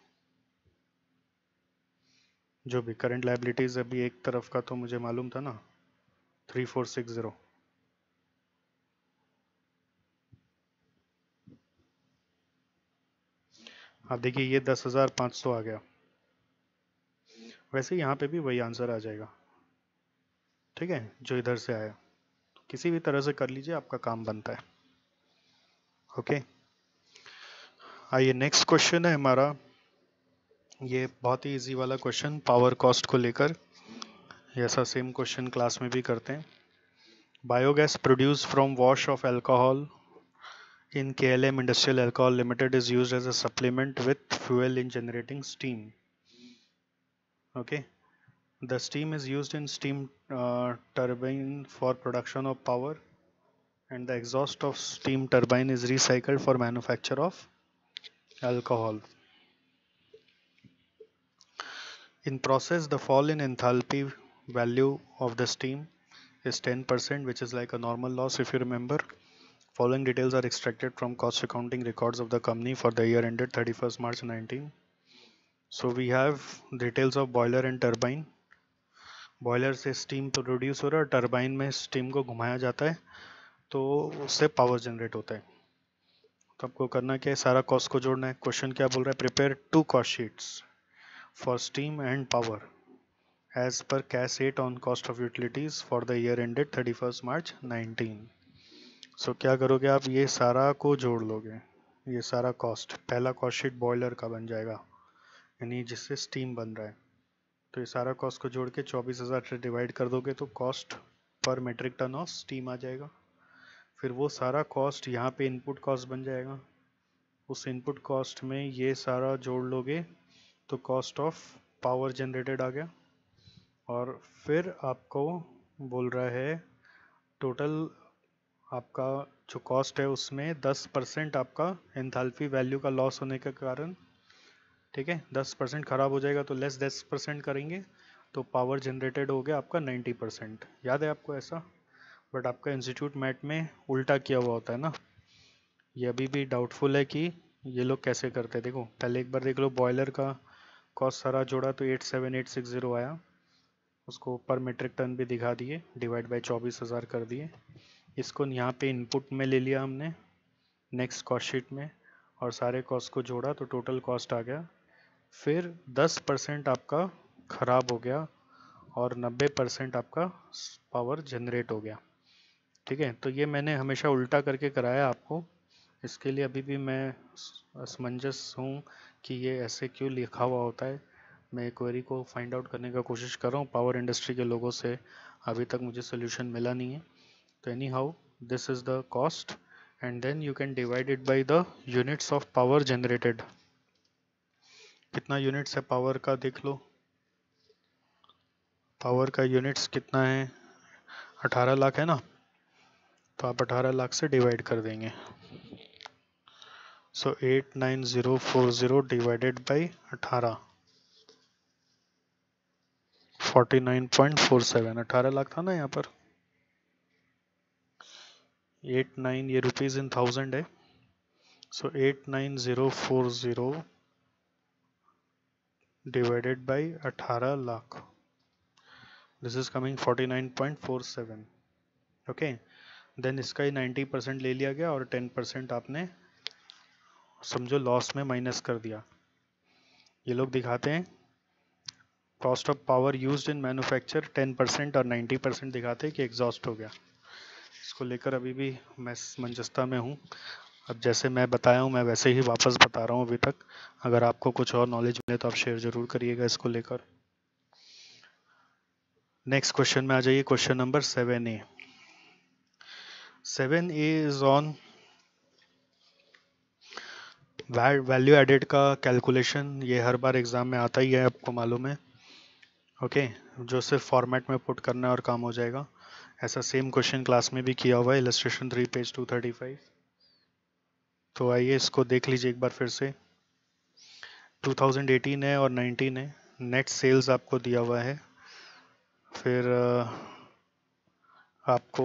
जो भी करंट लायबिलिटीज अभी एक तरफ का तो मुझे मालूम था ना, 3460। आप देखिए ये 10,500 आ गया, वैसे यहाँ पे भी वही आंसर आ जाएगा, ठीक है, जो इधर से आया। तो किसी भी तरह से कर लीजिए, आपका काम बनता है। ओके, आइए नेक्स्ट क्वेश्चन है हमारा, ये बहुत ही इजी वाला क्वेश्चन पावर कॉस्ट को लेकर, ऐसा सेम क्वेश्चन क्लास में भी करते हैं। Biogas produce from wash of alcohol in KLM Industrial Alcohol Limited is used as a supplement with fuel in generating steam. Okay, the steam is used in steam turbine for production of power, and the exhaust of steam turbine is recycled for manufacture of alcohol. In process, the fall in enthalpy value of the steam is 10%, which is like a normal loss if you remember. Following details are extracted from cost accounting records of the company for the year ended 31st March 19. So we have details of boiler and turbine. Boiler से steam produce हो रहा है और turbine में steam को घुमाया जाता है, तो उससे पावर जनरेट होता है। तो आपको करना क्या है, सारा कॉस्ट को जोड़ना है। क्वेश्चन क्या बोल रहा है, prepare 2 cost sheets for steam and power as per cash rate on cost of utilities for the year ended 31st March 19। So क्या करोगे आप, ये सारा को जोड़ लोगे, ये सारा कॉस्ट, पहला कॉस्ट शीट बॉयलर का बन जाएगा, यानी जिससे स्टीम बन रहा है। तो ये सारा कॉस्ट को जोड़ के 24,000 से डिवाइड कर दोगे तो cost per metric ton of steam आ जाएगा। फिर वो सारा कॉस्ट यहाँ पे इनपुट कॉस्ट बन जाएगा, उस इनपुट कॉस्ट में ये सारा जोड़ लोगे तो कॉस्ट ऑफ पावर जनरेटेड आ गया। और फिर आपको बोल रहा है टोटल आपका जो कॉस्ट है उसमें 10% आपका एंथैल्पी वैल्यू का लॉस होने के कारण, ठीक है, 10% खराब हो जाएगा तो लेस 10% करेंगे तो पावर जनरेटेड हो गया आपका 90%। याद है आपको ऐसा? बट आपका इंस्टीट्यूट मैट में उल्टा किया हुआ होता है ना, ये अभी भी डाउटफुल है कि ये लोग कैसे करते हैं। देखो पहले एक बार देख लो, बॉयलर का कॉस्ट सारा जोड़ा तो 87860 आया, उसको पर मेट्रिक टन भी दिखा दिए, डिवाइड बाई 24,000 कर दिए, इसको यहाँ पे इनपुट में ले लिया हमने नेक्स्ट कॉस्ट शीट में, और सारे कॉस्ट को जोड़ा तो टोटल कॉस्ट आ गया। फिर 10% आपका खराब हो गया और 90% आपका पावर जनरेट हो गया, ठीक है। तो ये मैंने हमेशा उल्टा करके कराया आपको, इसके लिए अभी भी मैं असमंजस हूँ कि ये ऐसे क्यों लिखा हुआ होता है। मैं क्वेरी को फाइंड आउट करने का कोशिश कर रहा हूँ पावर इंडस्ट्री के लोगों से, अभी तक मुझे सोल्यूशन मिला नहीं है। तो anyhow this is the cost and then you can divide it by the units of power generated. कितना यूनिट्स है पावर का देख लो, पावर का यूनिट्स कितना है, 18 लाख है ना, तो आप 18 लाख से डिवाइड कर देंगे। सो 89040 डिवाइडेड बाई 18, 49.47, 18 लाख था ना यहाँ पर। 89 ये रुपीज इन थाउजेंड है, so 89040 divided by 18 lakh, this is coming 49.47. Okay, then इसका ही 90% ले लिया गया और 10% आपने समझो लॉस में माइनस कर दिया। ये लोग दिखाते हैं cost of power used in manufacture 10% और 90% दिखाते हैं कि एग्जॉस्ट हो गया। इसको लेकर अभी भी मैं मंजस्ता में हूँ। अब जैसे मैं बताया हूँ मैं वैसे ही वापस बता रहा हूँ अभी तक। अगर आपको कुछ और नॉलेज मिले तो आप शेयर जरूर करिएगा इसको लेकर। नेक्स्ट क्वेश्चन में आ जाइए, question number 7A। 7A is on value added का कैलकुलेशन। ये हर बार एग्जाम में आता ही है, आपको मालूम है। ओके, जो सिर्फ फॉर्मेट में पुट करना है और काम हो जाएगा। ऐसा सेम क्वेश्चन क्लास में भी किया हुआ है, इलस्ट्रेशन 3 पेज 235। तो आइए इसको देख लीजिए एक बार फिर से। 2018 है और 19 है। नेट सेल्स आपको दिया हुआ है, फिर आपको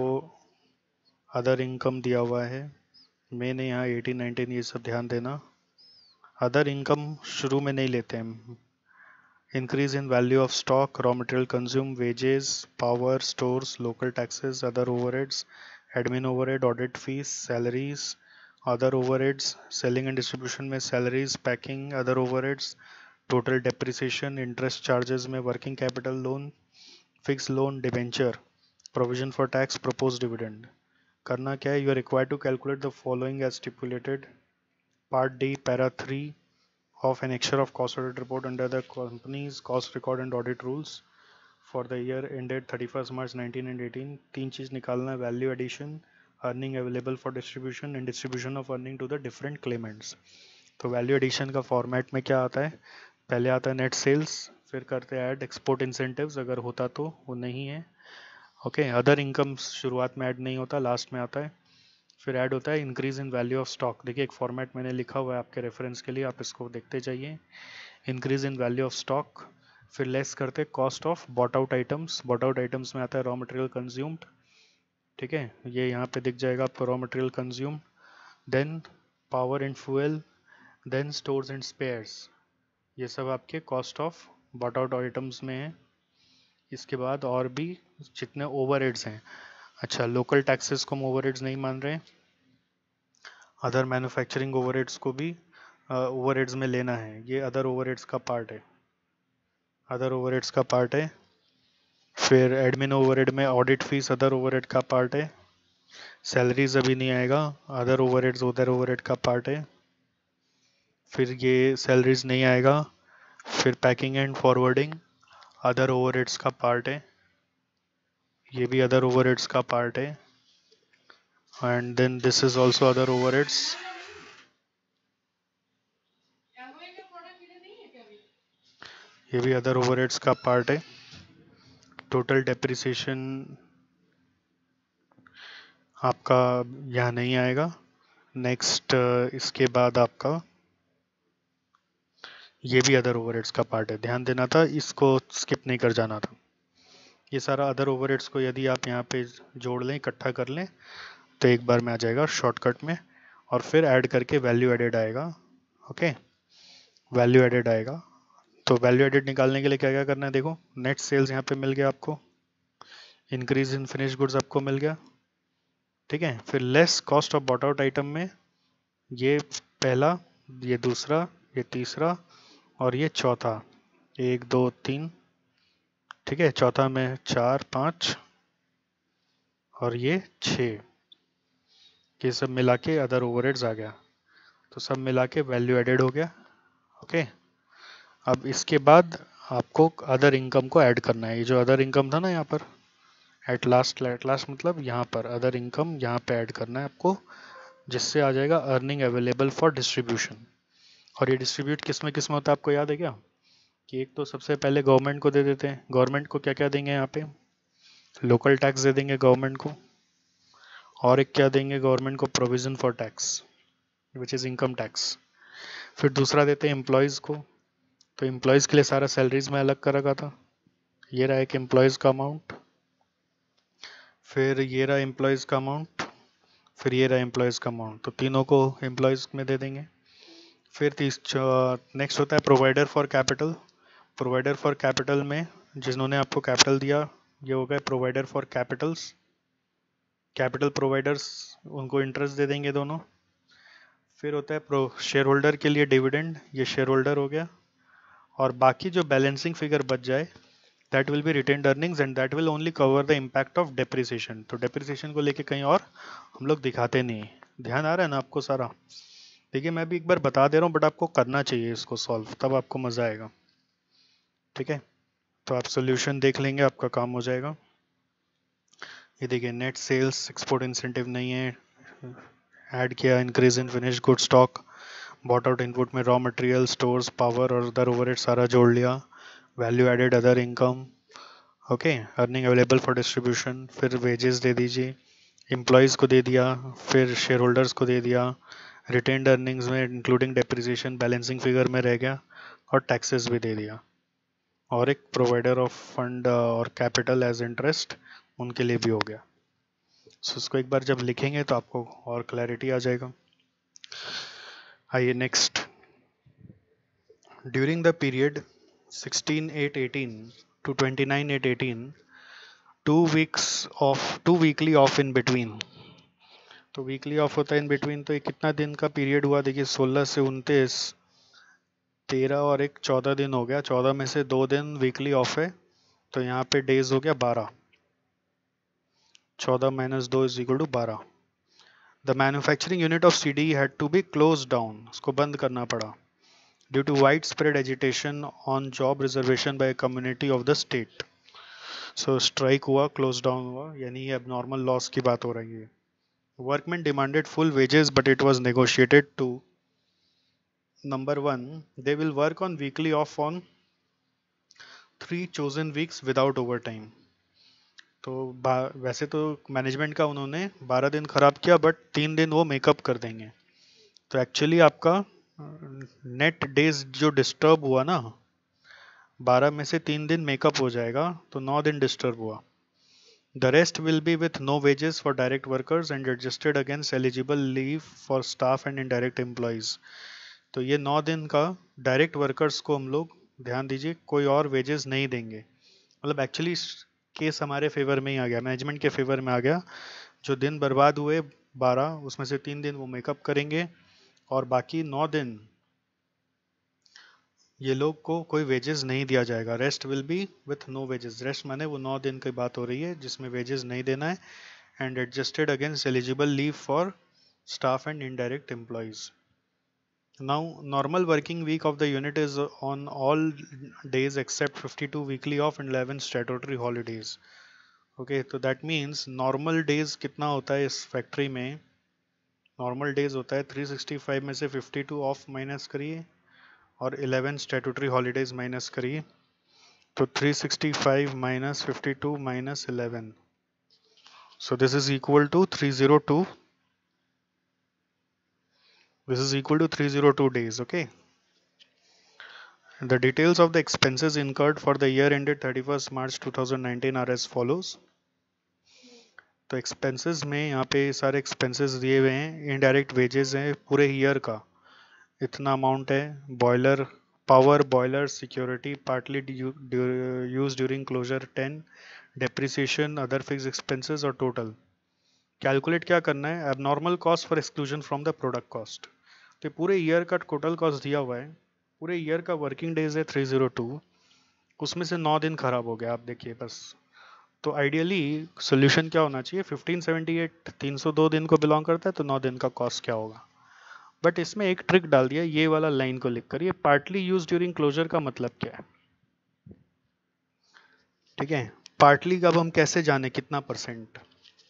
अदर इनकम दिया हुआ है। मैंने यहाँ 18 19 ये सब ध्यान देना। अदर इनकम शुरू में नहीं लेते हैं। Increase in value of stock, raw material consume, wages, power, stores, local taxes, other overheads, admin overhead, audit fees, salaries, other overheads, selling and distribution में salaries, packing, other overheads, total depreciation, interest charges में working capital loan, fix loan, debenture, provision for tax, propose dividend. करना क्या है, you are required to calculate the following as stipulated. Part D para 3 of annexure of cost audit report under the company's cost record and audit rules for the year ended 31st March 19 and 18। तीन चीज निकालना है, value addition, earning available for distribution and distribution of earning to the different claimants. तो value addition का format में क्या आता है, पहले आता है नेट सेल्स, फिर करते हैं ऐड एक्सपोर्ट इंसेंटिव्स अगर होता तो, वो नहीं है। ओके, अदर इनकम शुरुआत में ऐड नहीं होता, लास्ट में आता है। फिर ऐड होता है increase in value of stock. देखिए एक फॉर्मेट मैंने लिखा हुआ है आपके रेफरेंस के लिए, आप इसको देखते जाइए। Increase in value of stock, फिर लेस करते हैं cost of bought out items. Bought out items में आता है रॉ मटेरियल कंज्यूम्ड, ठीक है, ये यहाँ पे दिख जाएगा आपको raw material consumed. Then power and fuel, then stores and spares, ये सब आपके cost of bought out items में है। इसके बाद और भी जितने ओवरहेड्स हैं, अच्छा लोकल टैक्सेस को हम ओवरहेड्स नहीं मान रहे, अदर मैन्युफैक्चरिंग ओवरहेड्स को भी ओवरहेड्स में लेना है, ये अदर ओवरहेड्स का पार्ट है, अदर ओवरहेड्स का पार्ट है। फिर एडमिन ओवरहेड में ऑडिट फीस अदर ओवरहेड का पार्ट है। सैलरीज अभी नहीं आएगा, अदर ओवरहेड्स अदर ओवरहेड का पार्ट है। फिर ये सैलरीज नहीं आएगा। फिर packing and forwarding other overheads का पार्ट है, ये भी अदर ओवरहेड्स का पार्ट है। And then this is also other overheads. ये भी अदर ओवरहेड्स का पार्ट है। टोटल डेप्रिसिएशन आपका यहाँ नहीं आएगा। नेक्स्ट इसके बाद आपका ये भी अदर ओवरहेड्स का पार्ट है, ध्यान देना था, इसको स्किप नहीं कर जाना था। ये सारा अदर ओवरहेड्स को यदि आप यहाँ पे जोड़ लें, इकट्ठा कर लें, तो एक बार में आ जाएगा शॉर्टकट में, और फिर ऐड करके वैल्यू एडेड आएगा। ओके, वैल्यू एडेड आएगा। तो वैल्यू एडेड निकालने के लिए क्या क्या करना है, देखो नेट सेल्स यहाँ पे मिल गया आपको, इंक्रीज इन फिनिश गुड्स आपको मिल गया, ठीक है। फिर less cost of bought out item में ये पहला, ये दूसरा, ये तीसरा और ये चौथा, 1 2 3, ठीक है, चौथा में 4 5 और ये 6, ये सब मिला के अदर ओवरहेड्स आ गया। तो सब मिला के वैल्यू एडेड हो गया। ओके, अब इसके बाद आपको अदर इनकम को ऐड करना है। ये जो अदर इनकम था ना यहाँ पर एट लास्ट मतलब यहाँ पर अदर इनकम यहाँ पे ऐड करना है आपको, जिससे आ जाएगा अर्निंग अवेलेबल फॉर डिस्ट्रीब्यूशन। और ये डिस्ट्रीब्यूट किस में होता है आपको याद है क्या, कि एक तो सबसे पहले गवर्नमेंट को दे देते हैं। गवर्नमेंट को क्या क्या देंगे यहाँ पे, लोकल टैक्स दे देंगे गवर्नमेंट को, और एक क्या देंगे गवर्नमेंट को, provision for tax which is income tax. फिर दूसरा देते हैं एम्प्लॉयज़ को, तो एम्प्लॉयज़ के लिए सारा सैलरीज में अलग कर रखा था, ये रहा एक एम्प्लॉयज़ का अमाउंट, फिर ये रहा एम्प्लॉयज़ का अमाउंट, फिर ये रहा एम्प्लॉयज़ का अमाउंट, तो तीनों को एम्प्लॉयज़ में दे देंगे। फिर नेक्स्ट होता है provider for capital. Provider for capital में जिन्होंने आपको कैपिटल दिया ये हो गए provider for capitals, capital providers, उनको इंटरेस्ट दे देंगे दोनों। फिर होता है प्रो शेयर होल्डर के लिए डिविडेंड, ये शेयर होल्डर हो गया। और बाकी जो बैलेंसिंग फिगर बच जाए that will be retained earnings and that will only cover the impact of depreciation. तो डेप्रिसिएशन को लेके कहीं और हम लोग दिखाते नहीं। ध्यान आ रहा है ना आपको सारा? देखिए मैं भी एक बार बता दे रहा हूँ बट आपको करना चाहिए इसको सॉल्व, तब आपको मजा आएगा। ठीक है, तो आप सोल्यूशन देख लेंगे, आपका काम हो जाएगा। ये देखिए नेट सेल्स एक्सपोर्ट इंसेंटिव नहीं है, ऐड किया increase in finish good stock, bought out input में रॉ मटेरियल स्टोर्स पावर और अदर ओवरहेड सारा जोड़ लिया, value added other income, okay, earning available for distribution, फिर वेजेस दे दीजिए, एम्प्लॉयज़ को दे दिया, फिर शेयर होल्डर्स को दे दिया, रिटेन्ड अर्निंग्स में इंक्लूडिंग डेप्रिसिएशन बैलेंसिंग फिगर में रह गया, और टैक्सेस भी दे दिया, और एक प्रोवाइडर ऑफ फंड और कैपिटल एज इंटरेस्ट उनके लिए भी हो गया। सो इसको एक बार जब लिखेंगे तो आपको और क्लैरिटी आ जाएगा। आइए next, during the period 16/8/18 to 29/8/18 2 weekly off in between. तो वीकली ऑफ होता है इन बिटवीन, तो ये कितना दिन का पीरियड हुआ? देखिए 16 से 29, 13 और एक 14 दिन हो गया, 14 में से 2 दिन वीकली ऑफ है, तो यहाँ पे डेज हो गया 12, 14 - 2 = 12। The manufacturing unit of CD had to be close down, उसको बंद करना पड़ा, due to widespread agitation on job reservation by community of the state. So strike हुआ, क्लोज डाउन हुआ, यानी ये एबनॉर्मल लॉस की बात हो रही है। Workman demanded full wages but it was negotiated to, number 1, they will work on weekly off on 3 chosen weeks without overtime। तो वैसे तो मैनेजमेंट का उन्होंने 12 दिन खराब किया बट 3 दिन वो मेकअप कर देंगे, तो एक्चुअली आपका नेट डेज जो डिस्टर्ब हुआ ना, 12 में से 3 दिन मेकअप हो जाएगा, तो 9 दिन डिस्टर्ब हुआ। The rest will be with no wages for direct workers and adjusted against eligible leave for staff and indirect employees। तो ये 9 दिन का डायरेक्ट वर्कर्स को हम लोग, ध्यान दीजिए, कोई और वेजेस नहीं देंगे। मतलब एक्चुअली केस हमारे फेवर में ही आ गया, मैनेजमेंट के फेवर में आ गया। जो दिन बर्बाद हुए 12, उसमें से 3 दिन वो मेकअप करेंगे, और बाकी 9 दिन ये लोग को कोई वेजेस नहीं दिया जाएगा। Rest will be with no wages, rest माने वो 9 दिन की बात हो रही है जिसमें वेजेस नहीं देना है, and adjusted against eligible leave for staff and indirect employees. Now, normal working week of the unit is on all days except 52 weekly off and 11 statutory holidays। Okay, तो that means normal days कितना होता है इस factory में? Normal days होता है 365 में से 52 ऑफ माइनस करिए और 11 स्टैट्यूटरी हॉलीडेज माइनस करिए, तो 365 - 52 - 11, so this is equal to 302, this is equal to 302 days। Okay, the details of the expenses incurred for the year ended 31st March 2019 are as follows। तो expenses में यहाँ पे सारे expenses दिए हुए हैं, इनडायरेक्ट वेजेस हैं पूरे ईयर का, इतना अमाउंट है, boiler power, boiler security partly use during closure 10, depreciation, other fix expenses और टोटल। कैलकुलेट क्या करना है? Abnormal cost for exclusion from the product cost. तो पूरे ईयर का टोटल कॉस्ट दिया हुआ है, पूरे ईयर का वर्किंग डेज है 302, उसमें से 9 दिन खराब हो गया, आप देखिए बस। तो आइडियली सोल्यूशन क्या होना चाहिए? 1578 302 दिन को बिलोंग करता है, तो 9 दिन का कॉस्ट क्या होगा? बट इसमें एक ट्रिक डाल दिया, ये वाला लाइन को लिख कर, ये पार्टली यूज ड्यूरिंग क्लोजर का मतलब क्या है? ठीक है, पार्टली का अब हम कैसे जाने कितना परसेंट?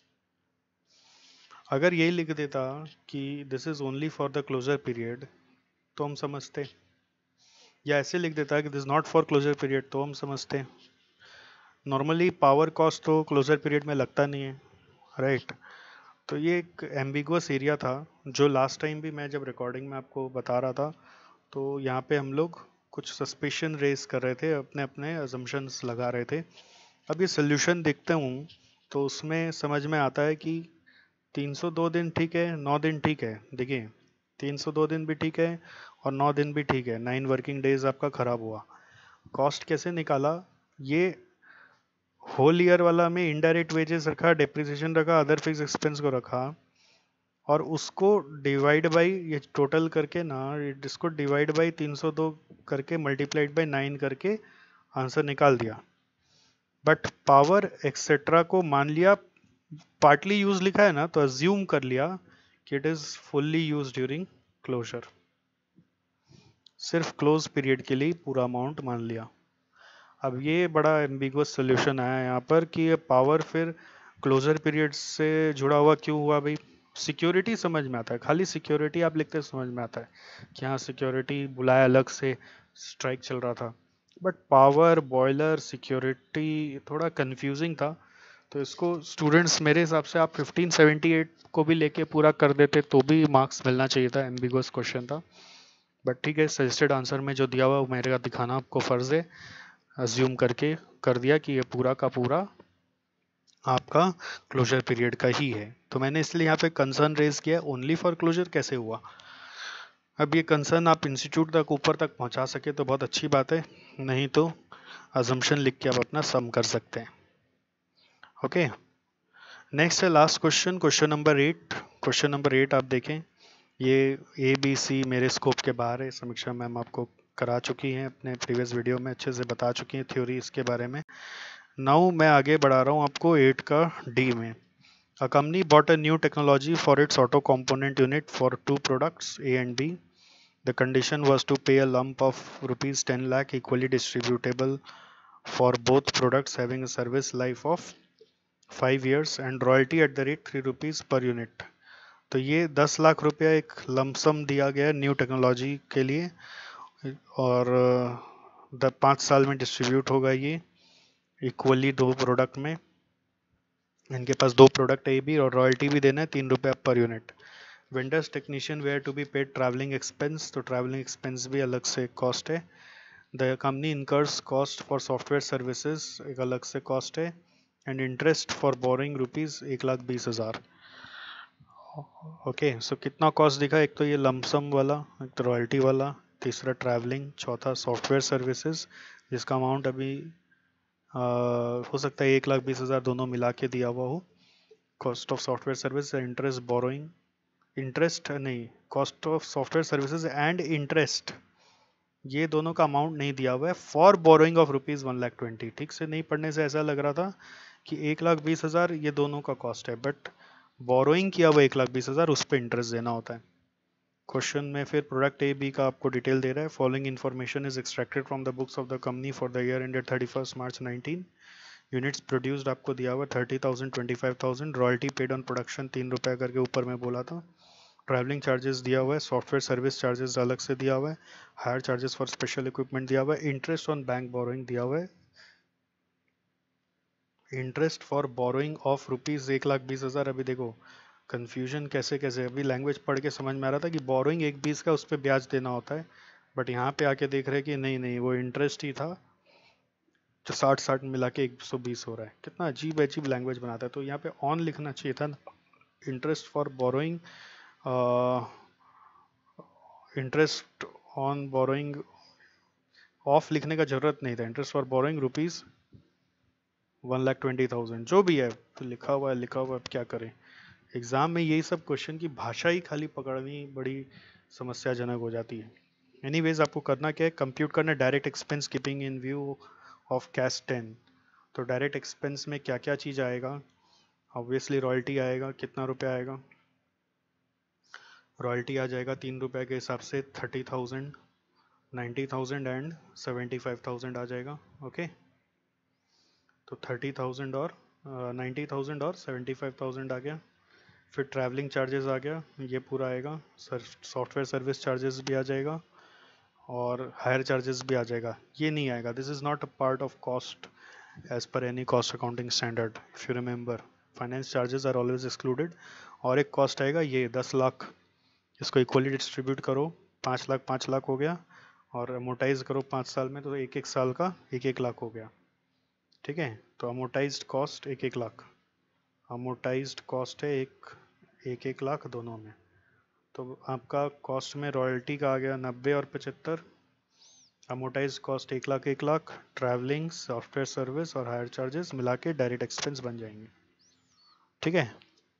अगर यही लिख देता कि this is only for the closure period तो हम समझते, या ऐसे लिख देता कि this not for closure period तो हम समझते। नॉर्मली पावर कॉस्ट तो क्लोजर पीरियड में लगता नहीं है, राइट? तो ये एक एम्बिगुअस एरिया था जो लास्ट टाइम भी मैं जब रिकॉर्डिंग में आपको बता रहा था, तो यहाँ पे हम लोग कुछ सस्पिशन रेस कर रहे थे, अपने अपने अजम्पशंस लगा रहे थे। अब ये सोल्यूशन देखते हूँ तो उसमें समझ में आता है कि 302 दिन ठीक है, 9 दिन ठीक है। देखिए 302 दिन भी ठीक है और 9 दिन भी ठीक है, 9 वर्किंग डेज आपका खराब हुआ। कॉस्ट कैसे निकाला? ये होल ईयर वाला में इनडायरेक्ट वेजेस रखा, डेप्रिसिएशन रखा, अदर फिक्स एक्सपेंस को रखा, और उसको डिवाइड बाई ये टोटल करके ना, इसको डिवाइड बाई 302 करके मल्टीप्लाइड बाई 9 करके आंसर निकाल दिया। बट पावर एक्सेट्रा को मान लिया पार्टली यूज लिखा है ना, तो अज्यूम कर लिया कि it is fully use during closure, सिर्फ क्लोज पीरियड के लिए पूरा अमाउंट मान लिया। अब ये बड़ा एम्बिगुअस सोल्यूशन आया यहाँ पर कि ये पावर फिर क्लोजर पीरियड से जुड़ा हुआ क्यों हुआ भाई। सिक्योरिटी समझ में आता है, खाली सिक्योरिटी आप लिखते समझ में आता है कि हाँ सिक्योरिटी बुलाया, अलग से स्ट्राइक चल रहा था, बट पावर बॉयलर सिक्योरिटी थोड़ा कंफ्यूजिंग था। तो इसको स्टूडेंट्स मेरे हिसाब से आप 1578 को भी लेके पूरा कर देते तो भी मार्क्स मिलना चाहिए था, एम्बिगुअस क्वेश्चन था। बट ठीक है, सजेस्टेड आंसर में जो दिया हुआ वो मेरे का दिखाना आपको फर्ज है, अज्यूम करके कर दिया कि ये पूरा का पूरा आपका क्लोजर पीरियड का ही है। तो मैंने इसलिए यहाँ पे कंसर्न रेज किया, ओनली फॉर क्लोजर कैसे हुआ। अब ये कंसर्न आप इंस्टीट्यूट तक ऊपर तक पहुँचा सके तो बहुत अच्छी बात है, नहीं तो अजम्पशन लिख के आप अपना सम कर सकते हैं। ओके, नेक्स्ट है last question, question number 8। Question number 8 आप देखें, ये ए बी सी मेरे स्कोप के बाहर है, समीक्षा मैम आपको करा चुकी हैं अपने प्रीवियस वीडियो में, अच्छे से बता चुकी हैं थ्योरी इसके बारे में। नाउ मैं आगे बढ़ा रहा हूँ आपको 8 का डी में। A company bought a new technology for its auto component unit for two products A and B. The condition was to pay a lump of rupees 10 lakh equally distributable for both products having a service life of 5 years and royalty at the rate 3 rupees per unit. तो ये 10 लाख रुपया एक lump sum दिया गया new technology के लिए, और 5 साल में डिस्ट्रीब्यूट होगा ये इक्वली दो प्रोडक्ट में। इनके पास दो प्रोडक्ट ए बी, और रॉयल्टी भी देना है 3 रुपया per unit. Vendors technician were to be paid travelling expense, तो ट्रैवलिंग एक्सपेंस भी अलग से कॉस्ट है। The company incurs cost for software services, एक अलग से कॉस्ट है। And interest for borrowing rupees 1,20,000। Okay, so कितना कॉस्ट दिखा, एक तो ये लमसम वाला, एक तो रॉयल्टी वाला, तीसरा ट्रैवलिंग, चौथा सॉफ्टवेयर सर्विसेज जिसका अमाउंट अभी हो सकता है 1,20,000 दोनों मिला के दिया हुआ हो। Cost of software service, interest borrowing, interest नहीं, cost of software services and interest, ये दोनों का अमाउंट नहीं दिया हुआ है। फॉर बोरोइंग ऑफ रुपीज़ 1,20,000, ठीक से नहीं पढ़ने से ऐसा लग रहा था कि 1,20,000 ये दोनों का कॉस्ट है, बट बोरोइंग किया हुआ 1,20,000 उस पर इंटरेस्ट देना होता है। क्वेश्चन में फिर प्रोडक्ट ए बी का आपको डिटेल दे रहा है। Following information is extracted from the books of the company for the year ended 31 March 19। Units produced आपको दिया हुआ 30,000 25,000, रॉयल्टी पेड ऑन प्रोडक्शन 3 रुपये करके ऊपर में बोला था। ट्रैवलिंग चार्जेस दिया हुआ है, सॉफ्टवेयर सर्विस चार्जेस अलग से दिया हुआ है, hire charges for special equipment दिया हुआ है, इंटरेस्ट ऑन बैंक बोरोइंग दिया हुआ है, interest for borrowing of rupees 1,20,000। अभी देखो कन्फ्यूजन कैसे कैसे, अभी लैंग्वेज पढ़ के समझ में आ रहा था कि बोरोइंग 1,20 का उस पर ब्याज देना होता है, बट यहाँ पे आके देख रहे हैं कि नहीं नहीं वो इंटरेस्ट ही था, जो 60 मिला के 120 हो रहा है। कितना अजीब अजीब लैंग्वेज बनाता है। तो यहाँ पे ऑन लिखना चाहिए था, interest for borrowing, interest on borrowing, of लिखने का जरूरत नहीं था, इंटरेस्ट फॉर बोरोइंग रुपीज़ 1,20,000 जो भी है, तो लिखा हुआ है लिखा हुआ है, अब क्या करें। एग्जाम में यही सब क्वेश्चन की भाषा ही खाली पकड़नी बड़ी समस्याजनक हो जाती है। एनीवेज आपको करना क्या है, कंप्यूट करना direct expense keeping in view of CAS 10। तो डायरेक्ट एक्सपेंस में क्या क्या चीज़ आएगा, ऑब्वियसली रॉयल्टी आएगा, कितना रुपया आएगा, रॉयल्टी आ जाएगा 3 रुपये के हिसाब से 30,000, 90,000 एंड 75,000 आ जाएगा। ओके, तो 30,000 और 90,000 और 75,000 आ गया। फिर ट्रैवलिंग चार्जेस आ गया, ये पूरा आएगा, सॉफ्टवेयर सर्विस चार्जेस भी आ जाएगा, और हायर चार्जेस भी आ जाएगा। ये नहीं आएगा, this is not a part of cost as per any cost accounting standard, if you remember finance charges are always excluded. और एक कॉस्ट आएगा ये 10 लाख, इसको इक्वली डिस्ट्रीब्यूट करो, 5 लाख 5 लाख हो गया, और अमोटाइज करो 5 साल में, तो एक एक साल का 1 लाख हो गया। ठीक है, तो amortised cost 1 lakh, amortised cost है 1 लाख दोनों में। तो आपका कॉस्ट में रॉयल्टी का आ गया 90 और 75, amortise cost 1 lakh, travelling, software service और हायर चार्जेस मिला के डायरेक्ट एक्सपेंस बन जाएंगे। ठीक है,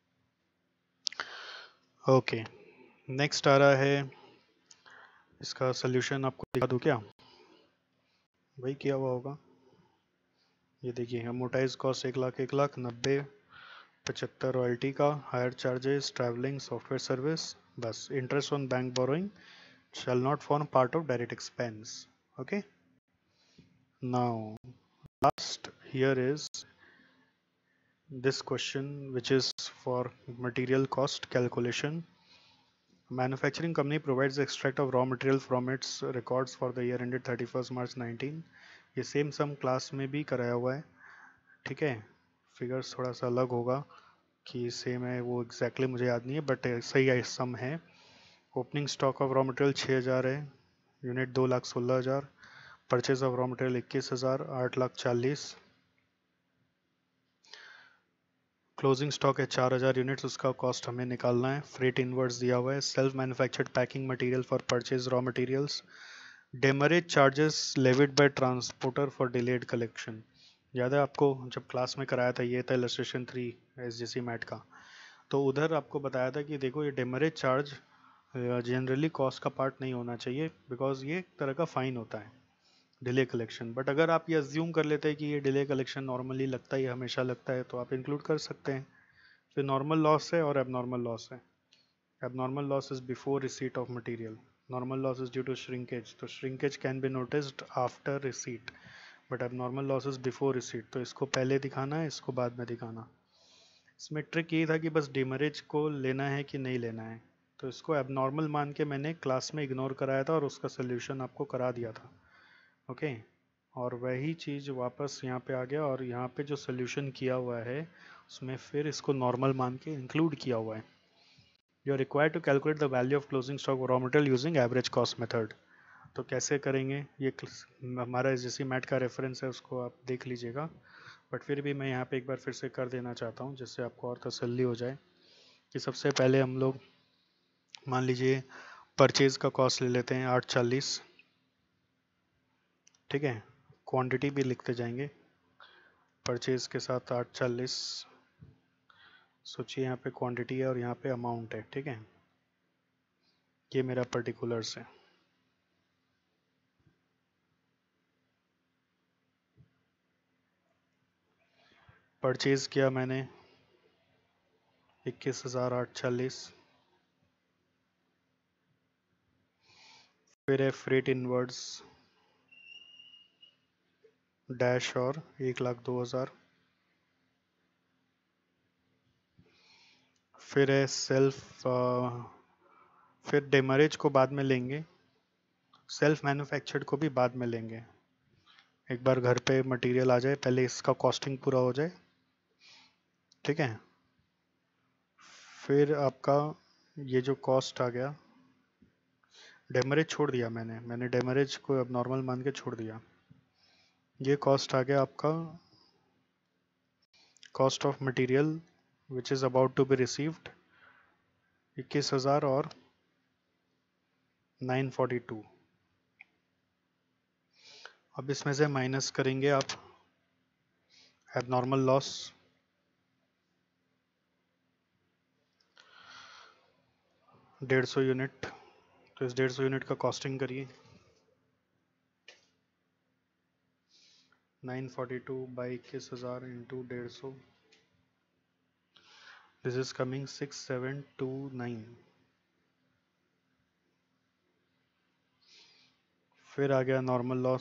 ओके। नेक्स्ट आ रहा है, इसका सोल्यूशन आपको दिखा दूं क्या? वही किया हुआ होगा। ये देखिए, अमोटाइज कॉस्ट 1 लाख, 90, 75 रॉयल्टी का, hire charges, travelling, software service, बस। Interest on bank borrowing shall not form part of direct expense. Okay, now last here is this question, which is for material cost calculation. Manufacturing company provides the extract of raw material from its records for the year ended 31st March 19। ये same सम class में भी कराया हुआ है। ठीक है, figures थोड़ा सा अलग होगा कि सेम है, वो एग्जैक्टली मुझे याद नहीं है, बट सही है, सम है। Opening stock of raw material 6000 है, unit 2,16,000, purchase of raw material 21,000, 8,40,000, closing stock है 4,000 यूनिट्स, उसका कॉस्ट हमें निकालना है। फ्रेट इनवर्ड्स दिया हुआ है। Self manufactured packing material for purchase raw materials, demurrage charges levied by transporter for delayed collection. याद है आपको जब क्लास में कराया था, ये था इलस्ट्रेशन 3 एसजीसी मैट का, तो उधर आपको बताया था कि देखो ये डेमरेज चार्ज जनरली कॉस्ट का पार्ट नहीं होना चाहिए, बिकॉज ये एक तरह का फाइन होता है, डिले कलेक्शन। बट अगर आप ये अज्यूम कर लेते हैं कि ये डिले कलेक्शन नॉर्मली लगता है, हमेशा लगता है, तो आप इंक्लूड कर सकते हैं। फिर नॉर्मल लॉस है और एबनॉर्मल लॉस है। Abnormal loss is before receipt of material, normal loss is due to shrinkage, तो shrinkage can be noticed after receipt, but abnormal loss is before receipt, तो इसको पहले दिखाना है, इसको बाद में दिखाना। इसमें ट्रिक ये था कि बस डिमरेज को लेना है कि नहीं लेना है, तो इसको एबनॉर्मल मान के मैंने क्लास में इग्नोर कराया था और उसका सोल्यूशन आपको करा दिया था। ओके, और वही चीज़ वापस यहाँ पे आ गया, और यहाँ पे जो सोल्यूशन किया हुआ है उसमें फिर इसको नॉर्मल मान के इंक्लूड किया हुआ है। You are required to calculate the value of closing stock raw material using average cost method. तो कैसे करेंगे, ये हमारा जैसी मैट का रेफरेंस है, उसको आप देख लीजिएगा, बट फिर भी मैं यहाँ पे एक बार फिर से कर देना चाहता हूँ, जिससे आपको और तसल्ली हो जाए। कि सबसे पहले हम लोग मान लीजिए परचेज का कॉस्ट ले लेते हैं 840। ठीक है, क्वांटिटी भी लिखते जाएंगे, परचेज के साथ 840। सोचिए यहाँ पे क्वांटिटी है और यहाँ पे अमाउंट है। ठीक है, ये मेरा पर्टिकुलर्स है। परचेज किया मैंने 21,840। फिर है फ्रेट इनवर्ड्स डैश और 1,02,000। फिर है सेल्फ, फिर डेमरेज को बाद में लेंगे, सेल्फ मैन्युफैक्चर्ड को भी बाद में लेंगे। एक बार घर पे मटेरियल आ जाए, पहले इसका कॉस्टिंग पूरा हो जाए। ठीक है, फिर आपका ये जो कॉस्ट आ गया, डेमरेज छोड़ दिया मैंने डेमरेज को अब नॉर्मल मान के छोड़ दिया। ये कॉस्ट आ गया आपका cost of material which is about to be received, 21,000 और 942। अब इसमें से माइनस करेंगे आप एबनॉर्मल लॉस, डेढ़ सौ यूनिट, तो इस 150 यूनिट का कॉस्टिंग करिए। 942 by 21,000 into 150, this is coming 6729। फिर आ गया नॉर्मल लॉस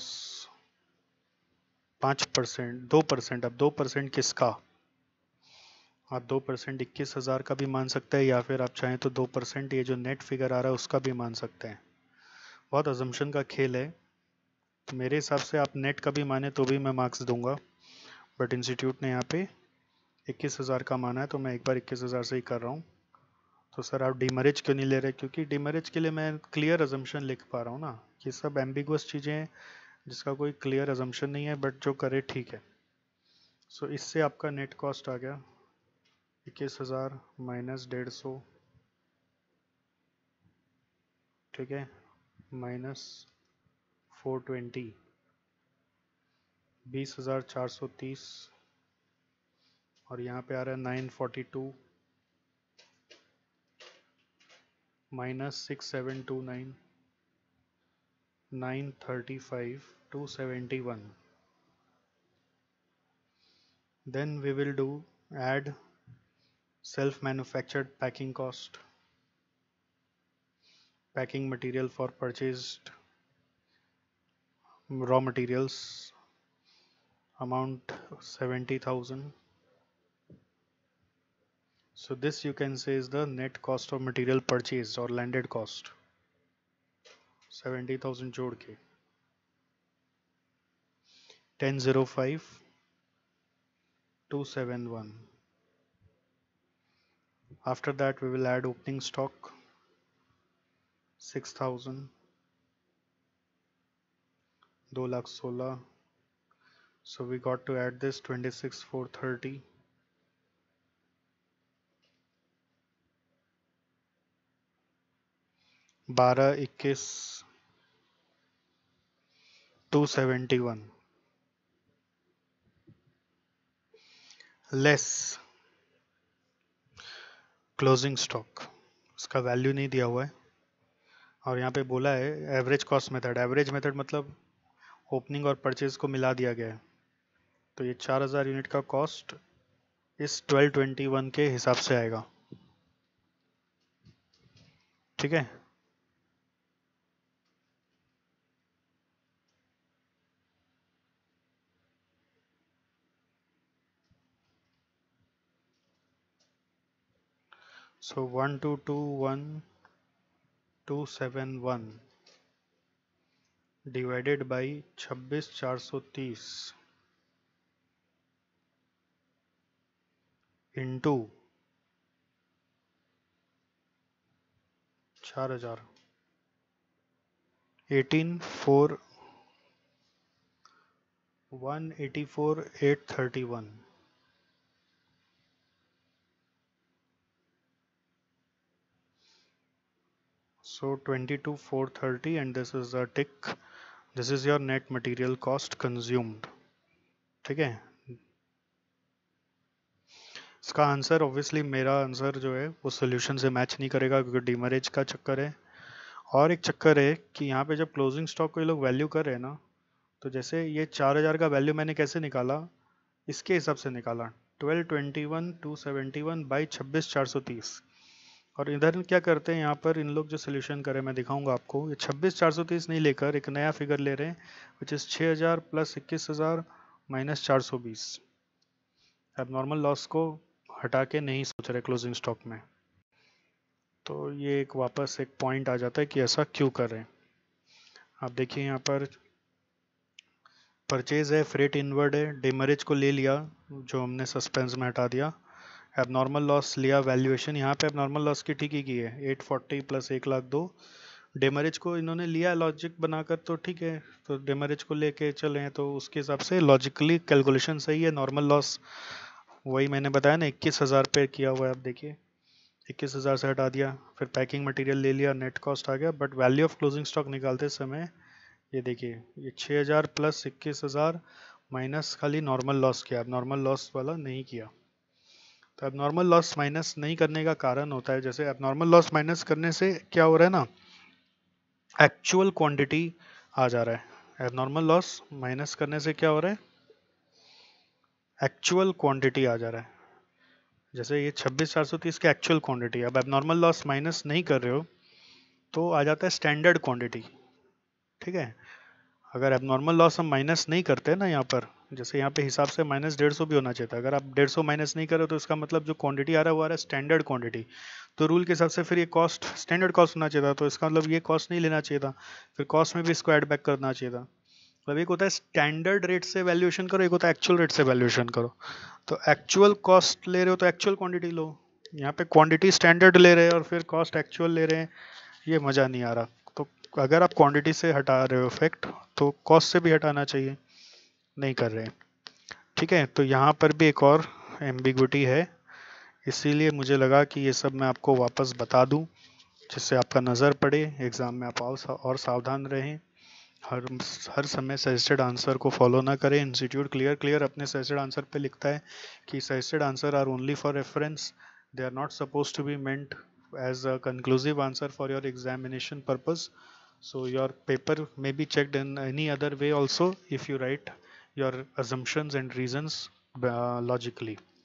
5%, 2%। अब 2% किसका, आप 2% 21,000 का भी मान सकते हैं, या फिर आप चाहें तो 2% ये जो नेट फिगर आ रहा है उसका भी मान सकते हैं। बहुत अजम्पशन का खेल है, तो मेरे हिसाब से आप नेट का भी माने तो भी मैं मार्क्स दूंगा, बट इंस्टीट्यूट ने यहाँ पे 21,000 का माना है, तो मैं एक बार 21,000 से ही कर रहा हूँ। तो सर आप डीमरेज क्यों नहीं ले रहे, क्योंकि डीमरेज के लिए मैं क्लियर अजम्पशन लिख पा रहा हूँ ना। ये सब एम्बिगुअस चीज़ें हैं जिसका कोई क्लियर अजम्पशन नहीं है, बट जो करे ठीक है। सो इससे आपका नेट कॉस्ट आ गया 21,000 माइनस 150। ठीक है, माइनस 420, 20,430, और यहाँ पे आ रहा है 942 minus 6729, 935, 271. Then we will do add self-manufactured packing cost, packing material for purchased raw materials, amount 70,000. So this you can say is the net cost of material purchased or landed cost, 70,000 जोड़ के 10,05, 271. After that we will add opening stock 6,000, 2,16,000. So we got to add this 26,430. बारह 21, 271 less closing stock, इसका value नहीं दिया हुआ है और यहाँ पे बोला है average cost method. Average method मतलब ओपनिंग और परचेज को मिला दिया गया है. तो ये 4,000 यूनिट का कॉस्ट इस 1221 के हिसाब से आएगा. ठीक है. So 1221,271 divided by 26,430 into 4,000, 184,831. So 22,430 and this is a tick. This is your net material cost consumed. ठीक है. इसका आंसर ऑब्वियसली मेरा आंसर जो है वो सोल्यूशन से मैच नहीं करेगा क्योंकि डीमरेज का चक्कर है. और एक चक्कर है कि यहाँ पे जब क्लोजिंग स्टॉक को ये लोग वैल्यू कर रहे हैं ना, तो जैसे ये 4,000 का वैल्यू मैंने कैसे निकाला, इसके हिसाब से निकाला 1221,271 बाई 26,430. और इधर क्या करते हैं, यहाँ पर इन लोग जो सोल्यूशन करें मैं दिखाऊंगा आपको. ये 26,430 नहीं लेकर एक नया फिगर ले रहे हैं which is 6,000 plus 21,000 minus 420. Abnormal loss को हटा के नहीं सोच रहे क्लोजिंग स्टॉक में. तो ये एक वापस एक पॉइंट आ जाता है कि ऐसा क्यों कर रहे हैं. आप देखिए यहाँ पर परचेज है, फ्रेट इनवर्ड है, डेमरेज को ले लिया जो हमने सस्पेंस में हटा दिया, एबनॉर्मल लॉस लिया, वैल्यूएशन यहाँ पे एबनॉर्मल लॉस की ठीक ही की है 840 प्लस 1,02,000. डेमरेज को इन्होंने लिया लॉजिक बनाकर तो ठीक है, तो डेमरेज को लेके चले हैं तो उसके हिसाब से लॉजिकली कैलकुलेशन सही है. नॉर्मल लॉस वही मैंने बताया ना 21,000 पे किया हुआ है. आप देखिए 21,000 से हटा दिया, फिर पैकिंग मटेरियल ले लिया, नेट कॉस्ट आ गया. But value of closing stock निकालते समय ये देखिए ये 6,000 प्लस 21,000 माइनस खाली नॉर्मल लॉस किया, नॉर्मल लॉस वाला नहीं किया. तो एबनॉर्मल लॉस माइनस नहीं करने का कारण होता है, जैसे एबनॉर्मल लॉस माइनस करने से क्या हो रहा है ना, एक्चुअल क्वांटिटी आ जा रहा है. एबनॉर्मल लॉस माइनस करने से क्या हो रहा है, एक्चुअल क्वांटिटी आ जा रहा है. जैसे ये 26,430 की एक्चुअल क्वांटिटी. अब एबनॉर्मल लॉस माइनस नहीं कर रहे हो तो आ जाता है स्टैंडर्ड क्वांटिटी. ठीक है. अगर एबनॉर्मल लॉस हम माइनस नहीं करते ना यहाँ पर, जैसे यहाँ पे हिसाब से -150 भी होना चाहिए था. अगर आप 150 माइनस नहीं करो तो इसका मतलब जो क्वांटिटी आ रहा है वो आ रहा है स्टैंडर्ड क्वांटिटी. तो रूल के हिसाब से फिर ये कॉस्ट स्टैंडर्ड कॉस्ट होना चाहिए था, तो इसका मतलब ये कॉस्ट नहीं लेना चाहिए था, फिर कॉस्ट में भी इसको ऐड बैक करना चाहिए था. मतलब एक होता है स्टैंडर्ड रेट से वैल्यूएशन करो, एक होता है एक्चुअल रेट से वैल्यूएशन करो. तो एक्चुअल कॉस्ट ले रहे हो तो एक्चुअल क्वांटिटी लो. यहाँ पे क्वांटिटी स्टैंडर्ड ले रहे हैं और फिर कॉस्ट एक्चुअल ले रहे हैं, ये मज़ा नहीं आ रहा. तो अगर आप क्वांटिटी से हटा रहे हो इफेक्ट तो कॉस्ट से भी हटाना चाहिए, नहीं कर रहे हैं. ठीक है. तो यहाँ पर भी एक और एम्बिग्विटी है, इसीलिए मुझे लगा कि ये सब मैं आपको वापस बता दूं जिससे आपका नज़र पड़े, एग्ज़ाम में आप और सावधान रहें. हर हर समय सजेस्टेड आंसर को फॉलो ना करें। इंस्टीट्यूट क्लियर अपने सजेस्टेड आंसर पे लिखता है कि suggested answer are only for reference, they are not suppose to be meant as a conclusive answer for your examination purpose. So your paper may be checked in any other way also if you write your assumptions and reasons logically.